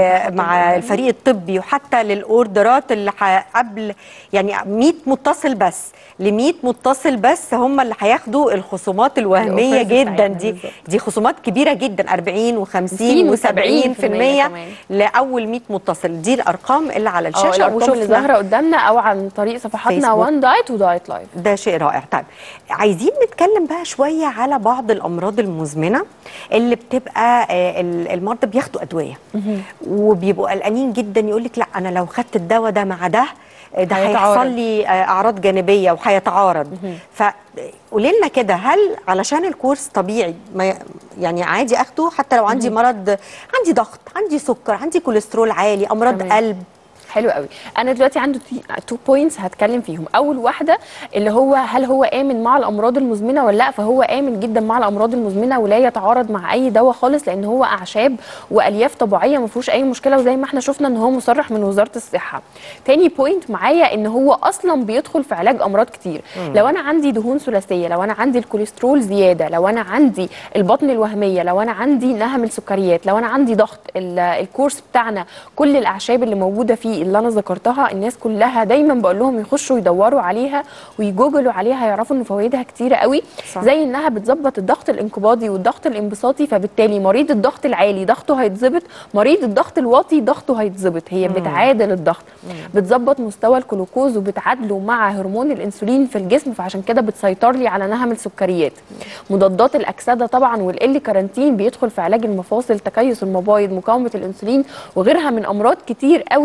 مع الفريق الطبي، وحتى للاوردرات اللي قبل يعني 100 متصل بس، ل 100 متصل بس هم اللي هياخدوا الخصومات الوهميه جدا دي. دي خصومات كبيره جدا، 40 و50 و70% لاول 100 متصل. دي الارقام اللي على الشاشه، الارقام اللي ظاهره قدامنا او عن طريق صفحاتنا وان دايت ودايت لايف. ده شيء رائع. طيب عايزين نتكلم بقى شويه على بعض الامراض المزمنه اللي بتبقى المرضى بياخدوا ادويه وبيبقوا قلقانين جدا، يقول لك لا انا لو خدت الدواء ده مع ده هيحصل لي اعراض جانبيه وهيتعارض. فقولي لنا كده، هل علشان الكورس طبيعي يعني عادي اخده حتى لو عندي مرض، عندي ضغط، عندي سكر، عندي كوليسترول عالي، امراض قلب؟ حلو قوي. انا دلوقتي عندي 2 بوينتس هتكلم فيهم. اول واحده اللي هو هل هو امن مع الامراض المزمنه ولا لا؟ فهو امن جدا مع الامراض المزمنه ولا يتعارض مع اي دواء خالص، لان هو اعشاب والياف طبيعيه ما فيهوش اي مشكله، وزي ما احنا شفنا ان هو مصرح من وزاره الصحه. تاني بوينت معايا ان هو اصلا بيدخل في علاج امراض كتير. لو انا عندي دهون ثلاثيه، لو انا عندي الكوليسترول زياده، لو انا عندي البطن الوهميه، لو انا عندي نهم السكريات، لو انا عندي ضغط، الكورس بتاعنا كل الاعشاب اللي موجوده فيه اللي انا ذكرتها الناس كلها دايما بقول لهم يخشوا يدوروا عليها ويجوجلوا عليها، يعرفوا ان فوائدها كتيره قوي. صح. زي انها بتظبط الضغط الانقباضي والضغط الانبساطي، فبالتالي مريض الضغط العالي ضغطه هيتظبط، مريض الضغط الواطي ضغطه هيتظبط. هي بتعادل الضغط، بتظبط مستوى الجلوكوز وبتعادله مع هرمون الانسولين في الجسم، فعشان كده بتسيطر لي على نهم السكريات. مضادات الاكسده طبعا والكارانتين بيدخل في علاج المفاصل، تكيس المبايض، مقاومه الانسولين، وغيرها من امراض كتير قوي بتيجي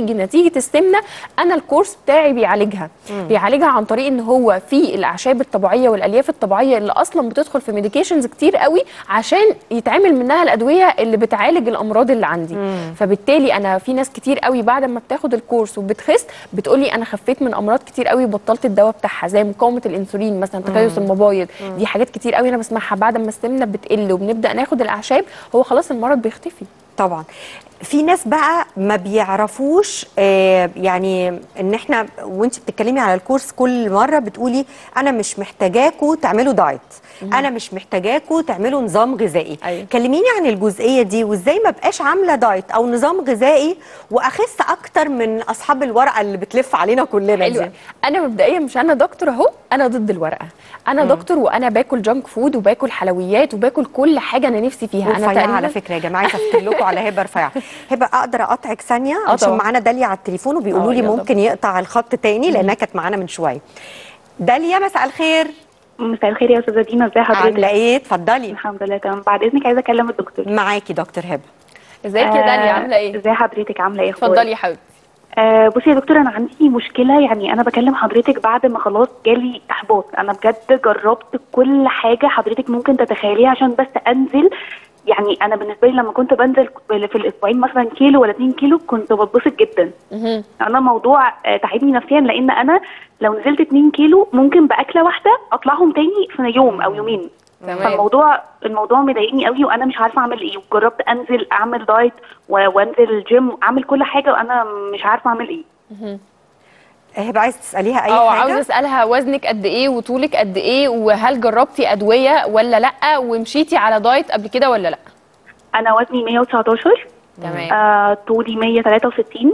بتيجي نتيجه السمنه، انا الكورس بتاعي بيعالجها عن طريق ان هو في الاعشاب الطبيعيه والالياف الطبيعيه اللي اصلا بتدخل في ميديكيشنز كتير قوي عشان يتعمل منها الادويه اللي بتعالج الامراض اللي عندي. فبالتالي انا في ناس كتير قوي بعد ما بتاخد الكورس وبتخس بتقولي انا خفيت من امراض كتير قوي وبطلت الدواء بتاعها، زي مقاومه الانسولين مثلا، تكيس المبايض. دي حاجات كتير قوي انا بسمعها بعد ما السمنه بتقل وبنبدا ناخد الاعشاب، هو خلاص المرض بيختفي. طبعا في ناس بقى ما بيعرفوش يعني ان احنا وانت بتتكلمي على الكورس كل مره بتقولي انا مش محتاجاكوا تعملوا دايت، انا مش محتاجاكوا تعملوا نظام غذائي. أيوة. كلميني عن الجزئيه دي، وازاي ما بقاش عامله دايت او نظام غذائي واخس اكتر من اصحاب الورقه اللي بتلف علينا كلنا دي. انا مبدئيا مش انا دكتور اهو، انا ضد الورقه. انا دكتور وانا باكل جانك فود وباكل حلويات وباكل كل حاجه انا نفسي فيها. انا تقريبا على فكره يا جماعه عايزه افتح لكم على هبه رفيعه. هبه اقدر اقطعك ثانيه عشان معانا داليا على التليفون وبيقولوا لي ممكن يقطع الخط تاني لانها كانت معانا من شويه. داليا مساء الخير. مساء الخير يا استاذه دينا، ازي حضرتك؟ عامله ايه؟ اتفضلي. الحمد لله تمام. بعد اذنك عايزه اكلم الدكتور. معاكي دكتور هبه. ازيك يا داليا؟ عامله ايه؟ ازي حضرتك؟ عامله ايه؟ اتفضلي يا حبيبتي. بصي يا دكتور، انا عندي مشكله، يعني انا بكلم حضرتك بعد ما خلاص جالي احباط. انا بجد جربت كل حاجه حضرتك ممكن تتخيليها عشان بس انزل. يعني انا بالنسبه لي لما كنت بنزل في الاسبوعين مثلا كيلو ولا 2 كيلو كنت بتبسط جدا. انا موضوع تعبني نفسيا، لان انا لو نزلت 2 كيلو ممكن باكله واحده اطلعهم تاني في يوم او يومين. فالموضوع مضايقني قوي وانا مش عارفه اعمل ايه، وجربت انزل اعمل دايت وانزل الجيم اعمل كل حاجه وانا مش عارفه اعمل ايه. هبه عايزه تساليها اي حاجه؟ عاوزه اسالها وزنك قد ايه وطولك قد ايه، وهل جربتي ادويه ولا لا، ومشيتي على دايت قبل كده ولا لا؟ انا وزني 119. تمام. طولي 163.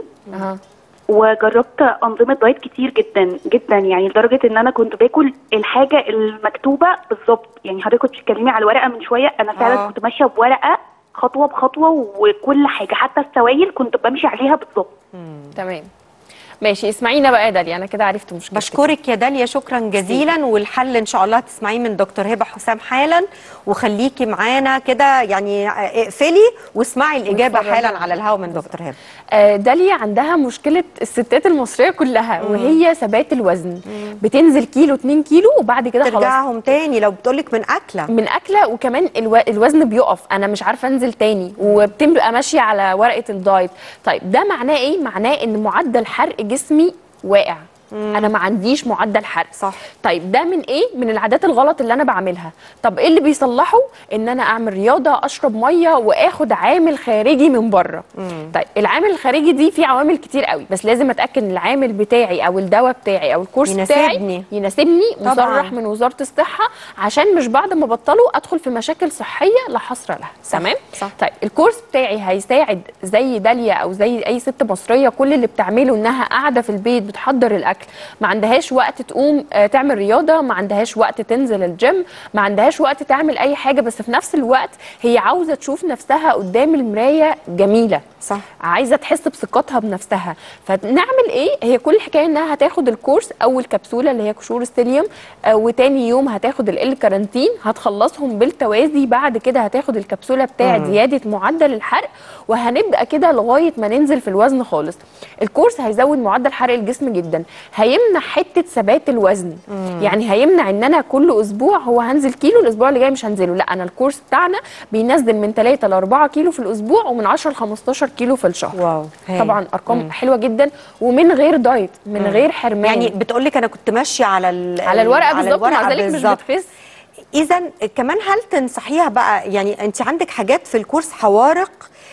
وجربت انظمه دايت كتير جدا جدا، يعني لدرجه ان انا كنت باكل الحاجه المكتوبه بالظبط. يعني حضرتك كنت بتتكلمي على الورقه من شويه، انا فعلا كنت ماشيه بورقه خطوه بخطوه، وكل حاجه حتى السوائل كنت بمشي عليها بالظبط. تمام ماشي. اسمعينا بقى يا داليا، انا كده عرفت مشكلتك. بشكرك يا داليا، شكرا جزيلا. والحل ان شاء الله هتسمعيه من دكتور هبه حسام حالا، وخليكي معانا كده يعني اقفلي واسمعي الاجابه حالا على الهوا من دكتور هبه. داليا عندها مشكله الستات المصريه كلها وهي ثبات الوزن. بتنزل كيلو 2 كيلو وبعد كده خلاص ترجعهم تاني لو بتقولك من اكله وكمان الوزن بيقف، انا مش عارفه انزل تاني وبتبقى ماشيه على ورقه الدايت. طيب ده معناه ايه؟ معناه ان معدل حرق جسمي واقع. انا ما عنديش معدل حرق. صح. طيب ده من ايه؟ من العادات الغلط اللي انا بعملها. طب ايه اللي بيصلحه؟ ان انا اعمل رياضه، اشرب ميه، واخد عامل خارجي من بره. طيب العامل الخارجي دي فيه عوامل كتير قوي، بس لازم اتاكد ان العامل بتاعي او الدواء بتاعي او الكورس بتاعي يناسبني مصرح من وزاره الصحه، عشان مش بعد ما بطله ادخل في مشاكل صحيه لا حصر لها. تمام. طيب الكورس بتاعي هيساعد زي داليا او زي اي ست مصريه كل اللي بتعمله انها قاعده في البيت بتحضر الاكل، ما عندهاش وقت تقوم تعمل رياضه، ما عندهاش وقت تنزل الجيم، ما عندهاش وقت تعمل اي حاجه، بس في نفس الوقت هي عاوزه تشوف نفسها قدام المرايه جميله. صح. عايزه تحس بثقتها بنفسها. فنعمل ايه؟ هي كل الحكايه انها هتاخد الكورس، اول كبسوله اللي هي قشور ستيليوم، وتاني يوم هتاخد الكارانتين، هتخلصهم بالتوازي. بعد كده هتاخد الكبسوله بتاعه زياده معدل الحرق، وهنبدا كده لغايه ما ننزل في الوزن خالص. الكورس هيزود معدل حرق الجسم جدا، هيمنع حته ثبات الوزن. يعني هيمنع ان انا كل اسبوع هو هنزل كيلو، الاسبوع اللي جاي مش هنزله، لا انا الكورس بتاعنا بينزل من 3 ل 4 كيلو في الاسبوع، ومن 10 ل 15 كيلو في الشهر. واو. طبعا ارقام حلوه جدا، ومن غير دايت، من غير حرمان. يعني بتقول لك انا كنت ماشيه على الورقه بالظبط، مع ذلك مش بتخس. اذا كمان هل تنصحيها بقى، يعني انت عندك حاجات في الكورس خوارق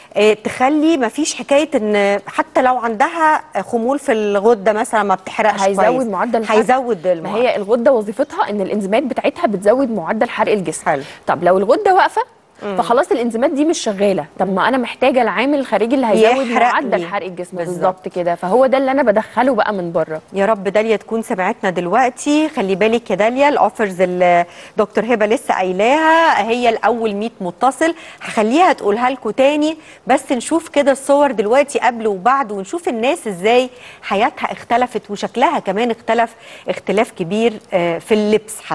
تخلي ما فيش حكايه ان حتى لو عندها خمول في الغده مثلا ما بتحرقش كويس، هيزود معدل الحرق. هيزود ما هي الغده وظيفتها ان الانزيمات بتاعتها بتزود معدل حرق الجسم. حلو. طب لو الغده واقفه فخلاص الانزيمات دي مش شغاله، طب ما انا محتاجه العامل الخارجي اللي هيزود معدل حرق الجسم. بالظبط كده، فهو ده اللي انا بدخله بقى من بره. يا رب داليا تكون سمعتنا دلوقتي. خلي بالك يا داليا، الاوفرز اللي دكتور هبه لسه قايلاها هي الاول 100 متصل، هخليها تقولها لكم تاني، بس نشوف كده الصور دلوقتي قبل وبعد، ونشوف الناس ازاي حياتها اختلفت وشكلها كمان اختلف اختلاف كبير في اللبس حتى.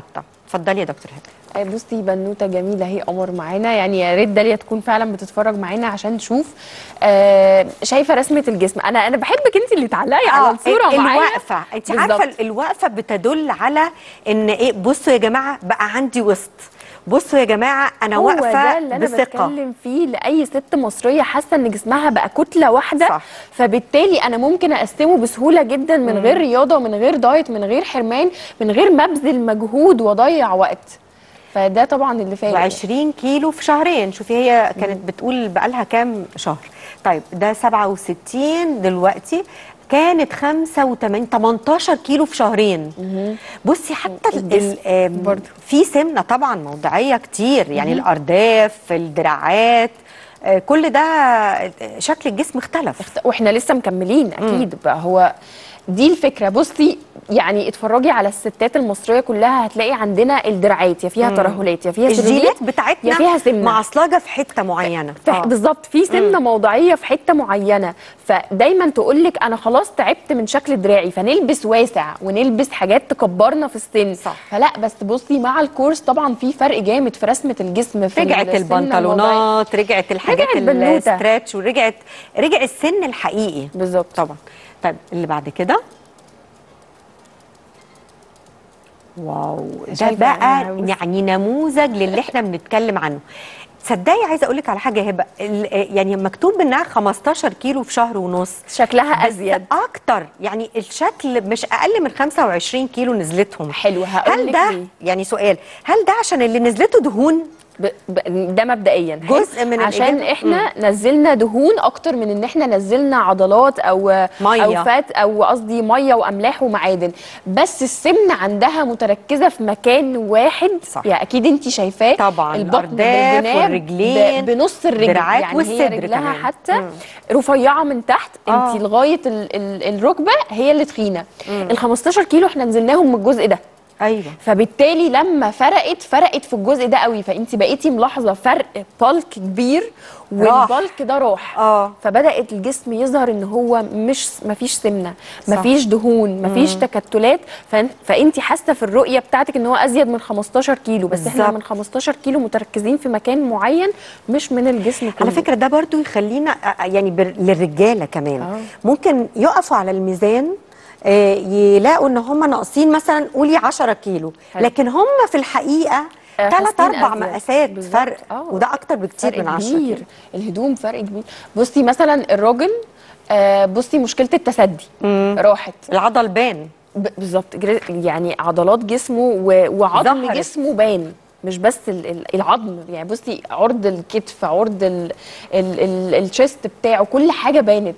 اتفضلي يا دكتور هبه. بصي بنوته جميله هي قمر معانا، يعني يا ريت داليا تكون فعلا بتتفرج معانا عشان تشوف. شايفه رسمه الجسم. انا بحبك انت اللي تعلقي على الصوره معايا. الوقفه، انت عارفه الوقفه بتدل على ان ايه، بصوا يا جماعه بقى عندي وسط، بصوا يا جماعه انا واقفه ده اللي انا بتكلم فيه لاي ست مصريه حاسه ان جسمها بقى كتله واحده. صح. فبالتالي انا ممكن اقسمه بسهوله جدا من غير رياضه ومن غير دايت من غير حرمان من غير ما ابذل مجهود واضيع وقت. فده طبعا اللي فارق. و20 كيلو في شهرين. شوفي هي كانت بتقول بقالها كام شهر. طيب ده 67 دلوقتي، كانت 85 18 كيلو في شهرين. بصي حتى برضو في سمنه طبعا موضعيه كتير، يعني الارداف، الدراعات، كل ده شكل الجسم اختلف. واحنا لسه مكملين اكيد بقى. هو دي الفكره. بصي يعني اتفرجي على الستات المصريه كلها هتلاقي عندنا الدراعات يا فيها ترهلات يا فيها سيلوليت الجينات بتاعتنا يا فيها سمنه معصلجه في حته معينه. بالظبط، في سمنه موضعيه في حته معينه. فدايما تقول لك انا خلاص تعبت من شكل دراعي فنلبس واسع ونلبس حاجات تكبرنا في السن. صح. فلا بس بصي مع الكورس طبعا في فرق جامد في رسمه الجسم، في رجعت البنطلونات، رجعت الحاجات الستريتش، رجع السن الحقيقي. بالظبط طبعا. طيب اللي بعد كده، واو، ده بقى يعني نموذج للي احنا بنتكلم عنه. تصدقي عايزه اقول لك على حاجه هبه، يعني مكتوب انها 15 كيلو في شهر ونص، شكلها ازيد اكتر، يعني الشكل مش اقل من 25 كيلو نزلتهم. حلو. هقول لك هل ده ليه؟ يعني سؤال، هل ده عشان اللي نزلته دهون؟ ده مبدئيا جزء من عشان احنا نزلنا دهون اكتر من ان احنا نزلنا عضلات او مية. او فات او قصدي ميه واملاح ومعادن. بس السمنه عندها متركزه في مكان واحد. صح. يعني اكيد انت شايفاه طبعا، البطن الأرداف والرجلين بنص الرجل، دراعات يعني والصدر هي رجلها كمان. حتى رفيعه من تحت. انت لغايه الركبه هي اللي تخينه. ال 15 كيلو احنا نزلناهم من الجزء ده. ايوه. فبالتالي لما فرقت في الجزء ده قوي، فانت بقيتي ملاحظه فرق بالك كبير والبالك ده راح. فبدات الجسم يظهر ان هو مفيش سمنه، مفيش دهون، مفيش تكتلات. فانت حاسه في الرؤيه بتاعتك ان هو ازيد من 15 كيلو. بس احنا من 15 كيلو متركزين في مكان معين مش من الجسم كله. على فكره ده برضو يخلينا يعني للرجاله كمان ممكن يقفوا على الميزان يلاقوا ان هم ناقصين مثلا قولي 10 كيلو. لكن هم في الحقيقه 3-4 مقاسات فرق. وده اكتر بكتير من 10 كيلو. الهدوم فرق كبير. بصي مثلا الراجل بصي مشكله التسدي راحت، العضل بان بالظبط، يعني عضلات جسمه وعظم جسمه بان، مش بس العظم. يعني بصي عرض الكتف، عرض الشيست بتاعه، كل حاجه بانت.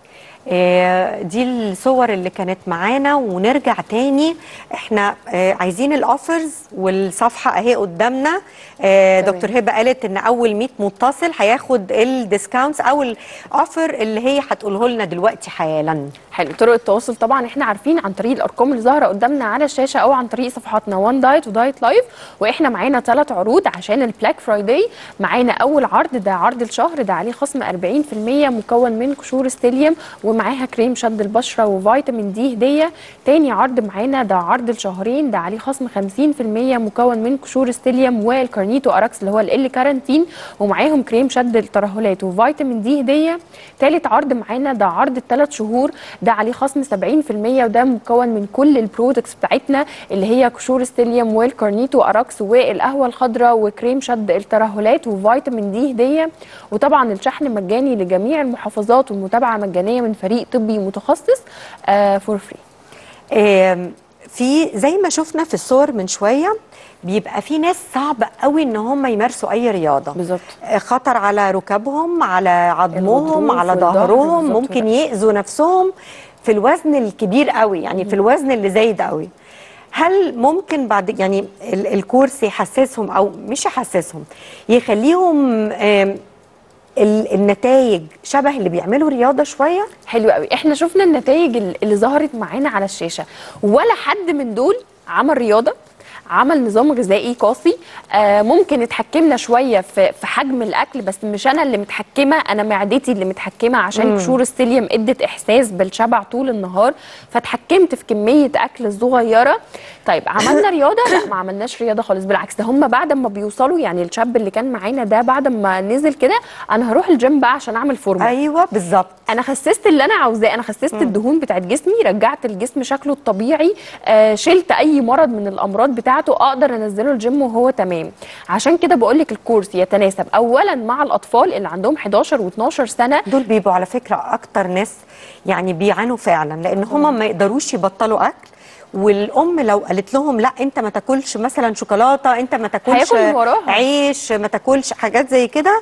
دي الصور اللي كانت معانا. ونرجع تاني، احنا عايزين الاوفرز والصفحه اهي قدامنا. دكتور هبه قالت ان اول 100 متصل هياخد الديسكاونتس او الاوفر اللي هي هتقوله لنا دلوقتي حالا. حلو. طرق التواصل طبعا احنا عارفين عن طريق الارقام اللي ظاهره قدامنا على الشاشه او عن طريق صفحاتنا وان دايت ودايت لايف. واحنا معانا 3 عروض عشان البلاك فرايداي. معانا اول عرض ده عرض الشهر، ده عليه خصم 40% مكون من قشور ستيليوم ومعاها كريم شد البشره وفيتامين دي هديه. تاني عرض معانا ده عرض الشهرين، ده عليه خصم 50% مكون من قشور ستيليوم والكارنيتو اراكس اللي هو ال كارانتين ومعاهم كريم شد الترهلات وفيتامين دي هديه. تالت عرض معانا ده عرض ال3 شهور، ده عليه خصم 70% وده مكون من كل البرودكتس بتاعتنا اللي هي قشور ستيليوم والكارنيتو اراكس والقهوه الخضراء وكريم شد الترهلات وفيتامين دي هديه. وطبعا الشحن مجاني لجميع المحافظات والمتابعه مجانيه من فريق طبي متخصص فور فري. في زي ما شفنا في الصور من شويه بيبقى في ناس صعب قوي ان هم يمارسوا اي رياضه. بالظبط. خطر على ركبهم، على عظمهم، على ظهرهم، ممكن يأذوا نفسهم في الوزن الكبير قوي، يعني في الوزن اللي زايد قوي. هل ممكن بعد يعني الكورس يحسسهم او مش يحسسهم، يخليهم النتائج شبه اللي بيعملوا رياضه شويه؟ حلو قوي. احنا شفنا النتائج اللي ظهرت معانا على الشاشه، ولا حد من دول عمل رياضه عمل نظام غذائي قاسي. ممكن اتحكمنا شويه في حجم الاكل، بس مش انا اللي متحكمه، انا معدتي اللي متحكمه، عشان قشور السيليوم ادت احساس بالشبع طول النهار، فاتحكمت في كميه اكل صغيره. طيب عملنا رياضه؟ لا، ما عملناش رياضه خالص، بالعكس ده هم بعد ما بيوصلوا، يعني الشاب اللي كان معانا ده بعد ما نزل كده، انا هروح الجيم بقى عشان اعمل فورمه. ايوه بالظبط. انا خسست اللي انا عاوزاه، انا خسست الدهون بتاعت جسمي، رجعت الجسم شكله الطبيعي، شلت اي مرض من الامراض بتاعته، اقدر انزله الجيم وهو تمام. عشان كده بقول لك الكورس يتناسب اولا مع الاطفال اللي عندهم 11 و12 سنه. دول بيبقوا على فكره اكتر ناس يعني بيعانوا فعلا، لان هم ما يقدروش يبطلوا اكل، والام لو قالت لهم لا انت ما تاكلش مثلا شوكولاته، انت ما تاكلش هياكل من وراها. عيش، ما تاكلش حاجات زي كده،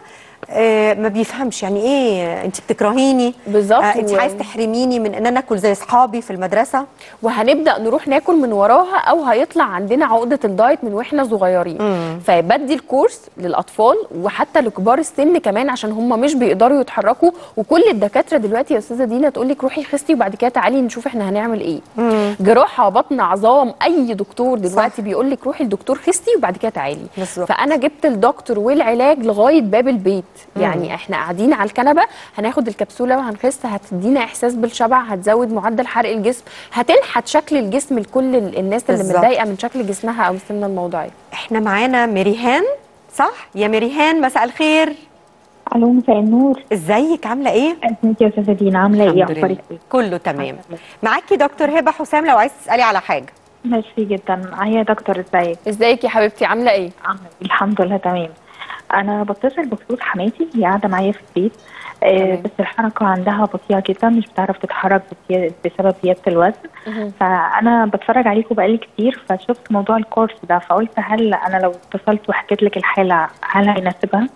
ما بيفهمش يعني ايه انت بتكرهيني بالظبط. انت عايز تحرميني من ان انا اكل زي اصحابي في المدرسه، وهنبدا نروح ناكل من وراها، او هيطلع عندنا عقده الدايت من واحنا صغيرين. فبدي الكورس للاطفال وحتى لكبار السن كمان، عشان هم مش بيقدروا يتحركوا، وكل الدكاتره دلوقتي يا استاذه دينا تقول لك روحي خسي وبعد كده تعالي نشوف احنا هنعمل ايه. جراحه، بطن، عظام، اي دكتور دلوقتي بيقول لك روحي الدكتور خسي وبعد كده تعالي. بالظبط. فانا جبت الدكتور والعلاج لغايه باب البيت. يعني احنا قاعدين على الكنبه، هناخد الكبسوله وهنخس، هتدينا احساس بالشبع، هتزود معدل حرق الجسم، هتنحت شكل الجسم لكل الناس اللي بالظبط. متضايقه من شكل جسمها او السمنه الموضعيه. احنا معانا مريهان، صح يا مريهان؟ مساء الخير. الو، مساء النور. ازيك؟ عامله ايه؟ ازيك يا استاذه دينا؟ عامله ايه؟ الحمد اخبارك لله ايه؟ كله تمام. معاكي دكتور هبه حسام لو عايز تسالي على حاجه. ميرسي جدا. يا دكتور ازيك؟ ازيك يا حبيبتي؟ عامله ايه؟ عامله ايه؟ الحمد لله تمام. انا بتصل بخصوص حماتي، هي قاعده معايا في البيت، بس الحركه عندها بطيئه جدا، مش بتعرف تتحرك بسبب زياده الوزن. فانا بتفرج عليكم بقالي كتير، فشفت موضوع الكورس ده، فقلت هل انا لو اتصلت وحكيت لك الحاله هل هيناسبها؟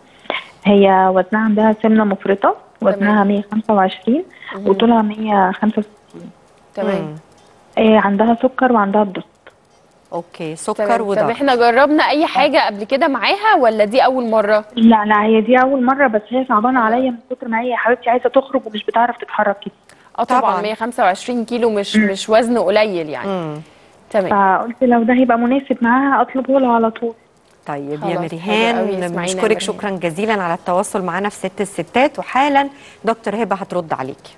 هي وزنها عندها سمنه مفرطه، وزنها 125 وطولها 165. تمام. عندها سكر وعندها الضغط. اوكي، سكر وضغط. طب احنا جربنا اي حاجه قبل كده معاها ولا دي اول مره؟ لا هي دي اول مره، بس هي صعبانه عليا من كتر ما هي يا حبيبتي عايزه تخرج ومش بتعرف تتحرك كتير. طبعا 125 كيلو مش وزن قليل يعني. تمام. فقلت لو ده هيبقى مناسب معاها اطلبه لها على طول. طيب يا خلاص، حلو مريهان، قوي، بنشكرك شكرا جزيلا على التواصل معنا في ست الستات، وحالا دكتور هبه هترد عليكي.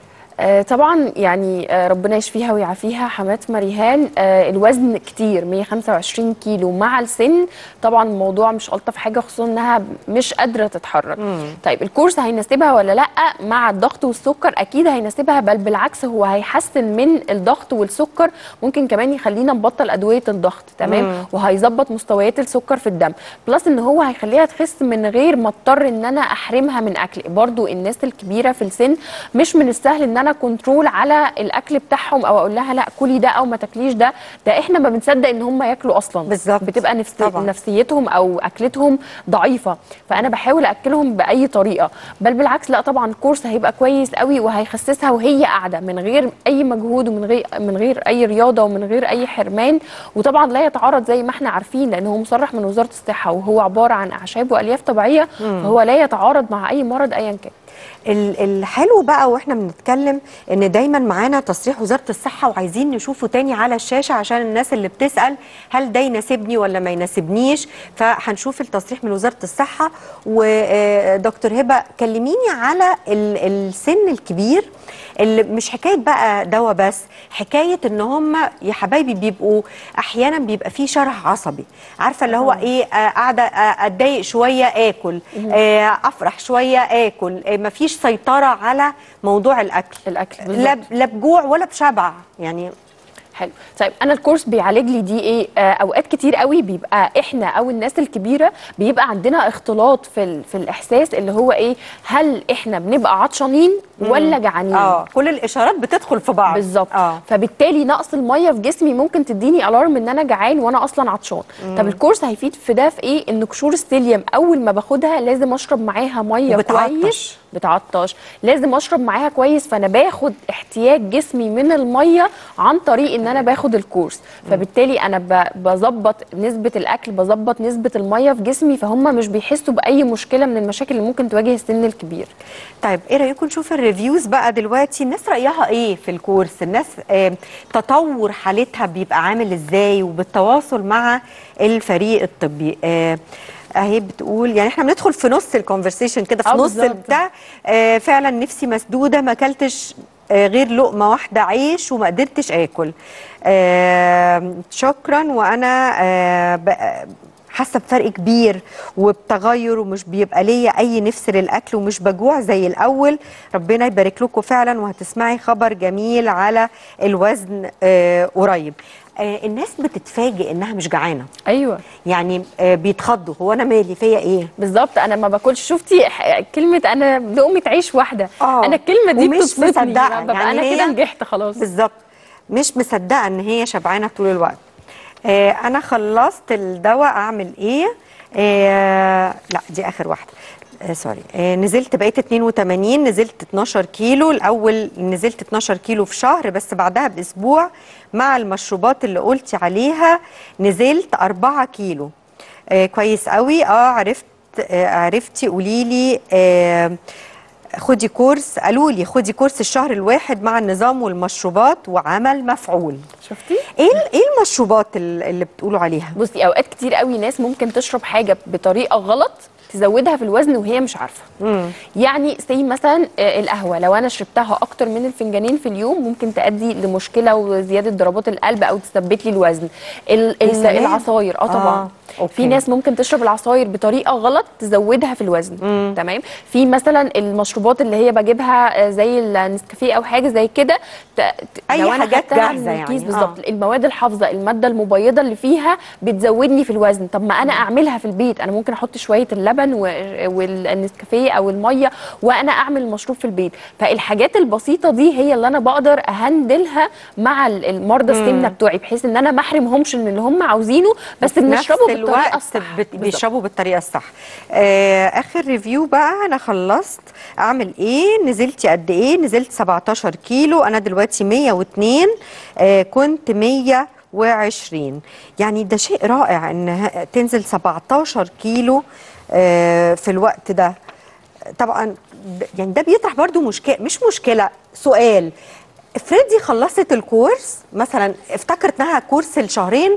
طبعا يعني ربنا يشفيها ويعافيها حمات مريهان. الوزن كتير 125 كيلو مع السن، طبعا الموضوع مش ألطف حاجه، خصوصا انها مش قادره تتحرك. طيب الكورس هيناسبها ولا لا؟ مع الضغط والسكر اكيد هيناسبها، بل بالعكس هو هيحسن من الضغط والسكر، ممكن كمان يخلينا نبطل ادويه الضغط. تمام. وهيظبط مستويات السكر في الدم، بلس ان هو هيخليها تخس من غير ما اضطر ان انا احرمها من اكل. برضو الناس الكبيره في السن مش من السهل ان انا كنترول على الاكل بتاعهم، او اقول لها لا كلي ده او ما تاكليش ده احنا ما بنصدق ان هم ياكلوا اصلا. بالظبط. بتبقى نفسيتهم او اكلتهم ضعيفه، فانا بحاول اكلهم باي طريقه. بل بالعكس، لا طبعا الكورس هيبقى كويس قوي وهيخسسها وهي قاعده من غير اي مجهود ومن غير اي رياضه ومن غير اي حرمان. وطبعا لا يتعارض زي ما احنا عارفين، لان هو مصرح من وزاره الصحه وهو عباره عن اعشاب والياف طبيعيه، فهو لا يتعارض مع اي مرض ايا كان. الحلو بقى واحنا بنتكلم ان دايما معانا تصريح وزاره الصحه، وعايزين نشوفه تاني على الشاشه عشان الناس اللي بتسال هل ده يناسبني ولا ما يناسبنيش. فهنشوف التصريح من وزاره الصحه. ودكتور هبه كلميني على السن الكبير، اللي مش حكايه بقى دواء بس، حكايه ان هم يا حبايبي بيبقوا احيانا بيبقى فيه شرح عصبي، عارفه اللي هو ايه، قاعده اتضايق شويه اكل، افرح شويه اكل، مفيش سيطره على موضوع الاكل لا بجوع ولا بشبع يعني. حلو. طيب انا الكورس بيعالج لي دي ايه؟ اوقات كتير قوي بيبقى احنا او الناس الكبيره بيبقى عندنا اختلاط في الاحساس، اللي هو ايه، هل احنا بنبقى عطشانين ولا جعانين؟ كل الاشارات بتدخل في بعض بالظبط. فبالتالي نقص الميه في جسمي ممكن تديني الارم ان انا جعان وانا اصلا عطشان. طب الكورس هيفيد في ده في ايه؟ ان قشور السيليوم اول ما باخدها لازم اشرب معاها ميه كويس بتعطش، لازم اشرب معاها كويس. فانا باخد احتياج جسمي من الميه عن طريق ان انا باخد الكورس، فبالتالي انا بظبط نسبه الاكل، بظبط نسبه الميه في جسمي، فهم مش بيحسوا باي مشكله من المشاكل اللي ممكن تواجه السن الكبير. طيب ايه رايكم نشوف الريفيوز بقى دلوقتي؟ الناس رايها ايه في الكورس؟ الناس تطور حالتها بيبقى عامل ازاي وبالتواصل مع الفريق الطبي؟ اهي بتقول يعني احنا بندخل في نص الكونفرسيشن كده، في نص البتاع. فعلا نفسي مسدوده، ما اكلتش غير لقمه واحده عيش وما قدرتش اكل. شكرا، وانا حاسه بفرق كبير وبتغير، ومش بيبقى ليا اي نفس للاكل ومش بجوع زي الاول. ربنا يبارك لكم فعلا، وهتسمعي خبر جميل على الوزن قريب. الناس بتتفاجئ انها مش جعانه. ايوه يعني بيتخضوا، هو انا مالي فيا ايه؟ بالظبط، انا ما باكلش. شفتي كلمه انا لقمه عيش واحده؟ انا الكلمه دي ومش بتبسطني، مصدقه ببقى يعني انا كده نجحت خلاص. بالظبط، مش مصدقه ان هي شبعانه طول الوقت. انا خلصت الدواء، اعمل ايه؟ لا دي اخر واحده. سوري. نزلت بقيت 82، نزلت 12 كيلو. الاول نزلت 12 كيلو في شهر، بس بعدها باسبوع مع المشروبات اللي قلتي عليها نزلت 4 كيلو. كويس قوي. عرفتي. قولي لي خدي كورس، قالوا لي خدي كورس الشهر الواحد مع النظام والمشروبات وعمل مفعول. شفتي ايه المشروبات اللي بتقولوا عليها؟ بصي، اوقات كتير قوي ناس ممكن تشرب حاجه بطريقه غلط تزودها في الوزن وهي مش عارفه. يعني زي مثلا القهوه، لو انا شربتها اكتر من الفنجانين في اليوم ممكن تؤدي لمشكله وزياده ضربات القلب او تثبت لي الوزن. العصاير طبعا. في ناس ممكن تشرب العصاير بطريقه غلط تزودها في الوزن. تمام. في مثلا المشروبات اللي هي بجيبها زي النسكافيه او حاجه زي كده، اي حاجات جاهزه يعني. بالظبط. المواد الحافظه، الماده المبيضه اللي فيها بتزودني في الوزن. طب ما انا اعملها في البيت، انا ممكن احط شويه اللبن والنسكافيه او الميه وانا اعمل المشروب في البيت. فالحاجات البسيطه دي هي اللي انا بقدر اهندلها مع المرضى السمنه بتوعي، بحيث ان انا ما احرمهمش من اللي هم عاوزينه، بس بنشربه بالطريقه الصح. بيشربوا بالطريقه الصح. اخر ريفيو بقى، انا خلصت. اعمل ايه؟ نزلتي قد ايه؟ نزلت 17 كيلو. انا دلوقتي 102، كنت 120. يعني ده شيء رائع ان تنزل 17 كيلو في الوقت ده. طبعا يعني ده بيطرح برضو مشكله، مش مشكله، سؤال. افرضي خلصت الكورس مثلا، افتكرت انها كورس الشهرين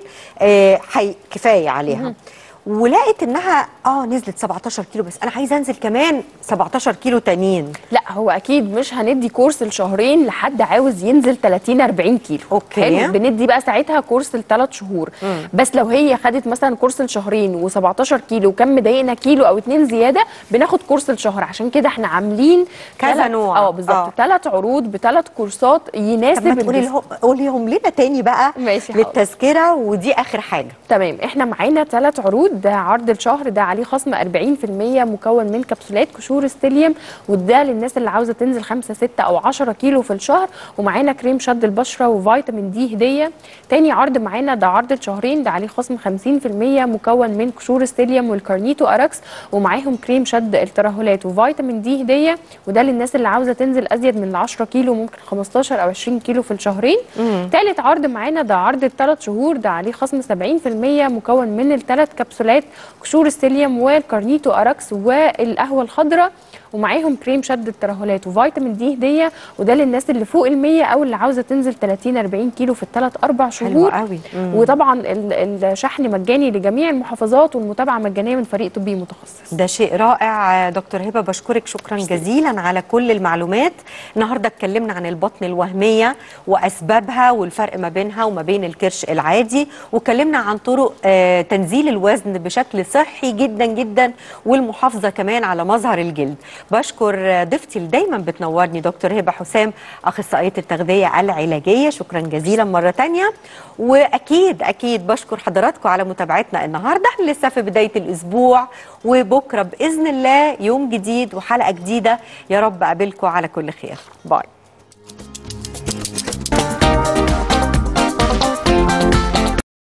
كفايه عليها، ولقيت انها نزلت 17 كيلو، بس انا عايزه انزل كمان 17 كيلو تانيين. لا، هو اكيد مش هندي كورس الشهرين لحد عاوز ينزل 30 40 كيلو. اوكي. حلو. بندي بقى ساعتها كورس ل3 شهور. بس لو هي خدت مثلا كورس الشهرين و17 كيلو وكان مضايقنا كيلو او 2 زياده، بناخد كورس الشهر. عشان كده احنا عاملين كذا نوع. بالظبط. 3 عروض ب3 كورسات يناسب. طب قوليهم لنا تاني بقى. ماشي. للتذكره، ودي اخر حاجه. تمام. احنا معانا 3 عروض. ده عرض الشهر، ده عليه خصم 40%، مكون من كبسولات قشور ستيليوم، وده للناس اللي عاوزه تنزل 5 6 او 10 كيلو في الشهر. ومعانا كريم شد البشره وفيتامين دي هديه. تاني عرض معانا ده عرض الشهرين، ده عليه خصم 50%، مكون من قشور ستيليوم والكارنيتو اركس، ومعاهم كريم شد الترهلات وفيتامين دي هديه. وده للناس اللي عاوزه تنزل ازيد من 10 كيلو، ممكن 15 او 20 كيلو في الشهرين. تالت عرض معانا ده عرض ال3 شهور، ده عليه خصم 70%، مكون من ال3 كبسولات قشور ستيليوم والكارنيتو اركس والقهوه الخضراء، ومعاهم كريم شد الترهلات وفيتامين دي هديه. وده للناس اللي فوق ال100 او اللي عاوزه تنزل 30 40 كيلو في ال3 4 شهور. حلو قوي. وطبعا الشحن مجاني لجميع المحافظات، والمتابعه مجانيه من فريق طبي متخصص. ده شيء رائع. دكتور هبه بشكرك شكرا جزيلا على كل المعلومات. النهارده اتكلمنا عن البطن الوهميه واسبابها والفرق ما بينها وما بين الكرش العادي، واتكلمنا عن طرق تنزيل الوزن بشكل صحي جدا جدا، والمحافظه كمان على مظهر الجلد. بشكر ضيفتي اللي دايما بتنورني دكتور هبه حسام، اخصائيه التغذيه العلاجيه. شكرا جزيلا مره ثانيه. واكيد اكيد بشكر حضراتكم على متابعتنا النهارده. احنا لسه في بدايه الاسبوع، وبكره باذن الله يوم جديد وحلقه جديده. يا رب اقابلكم على كل خير. باي.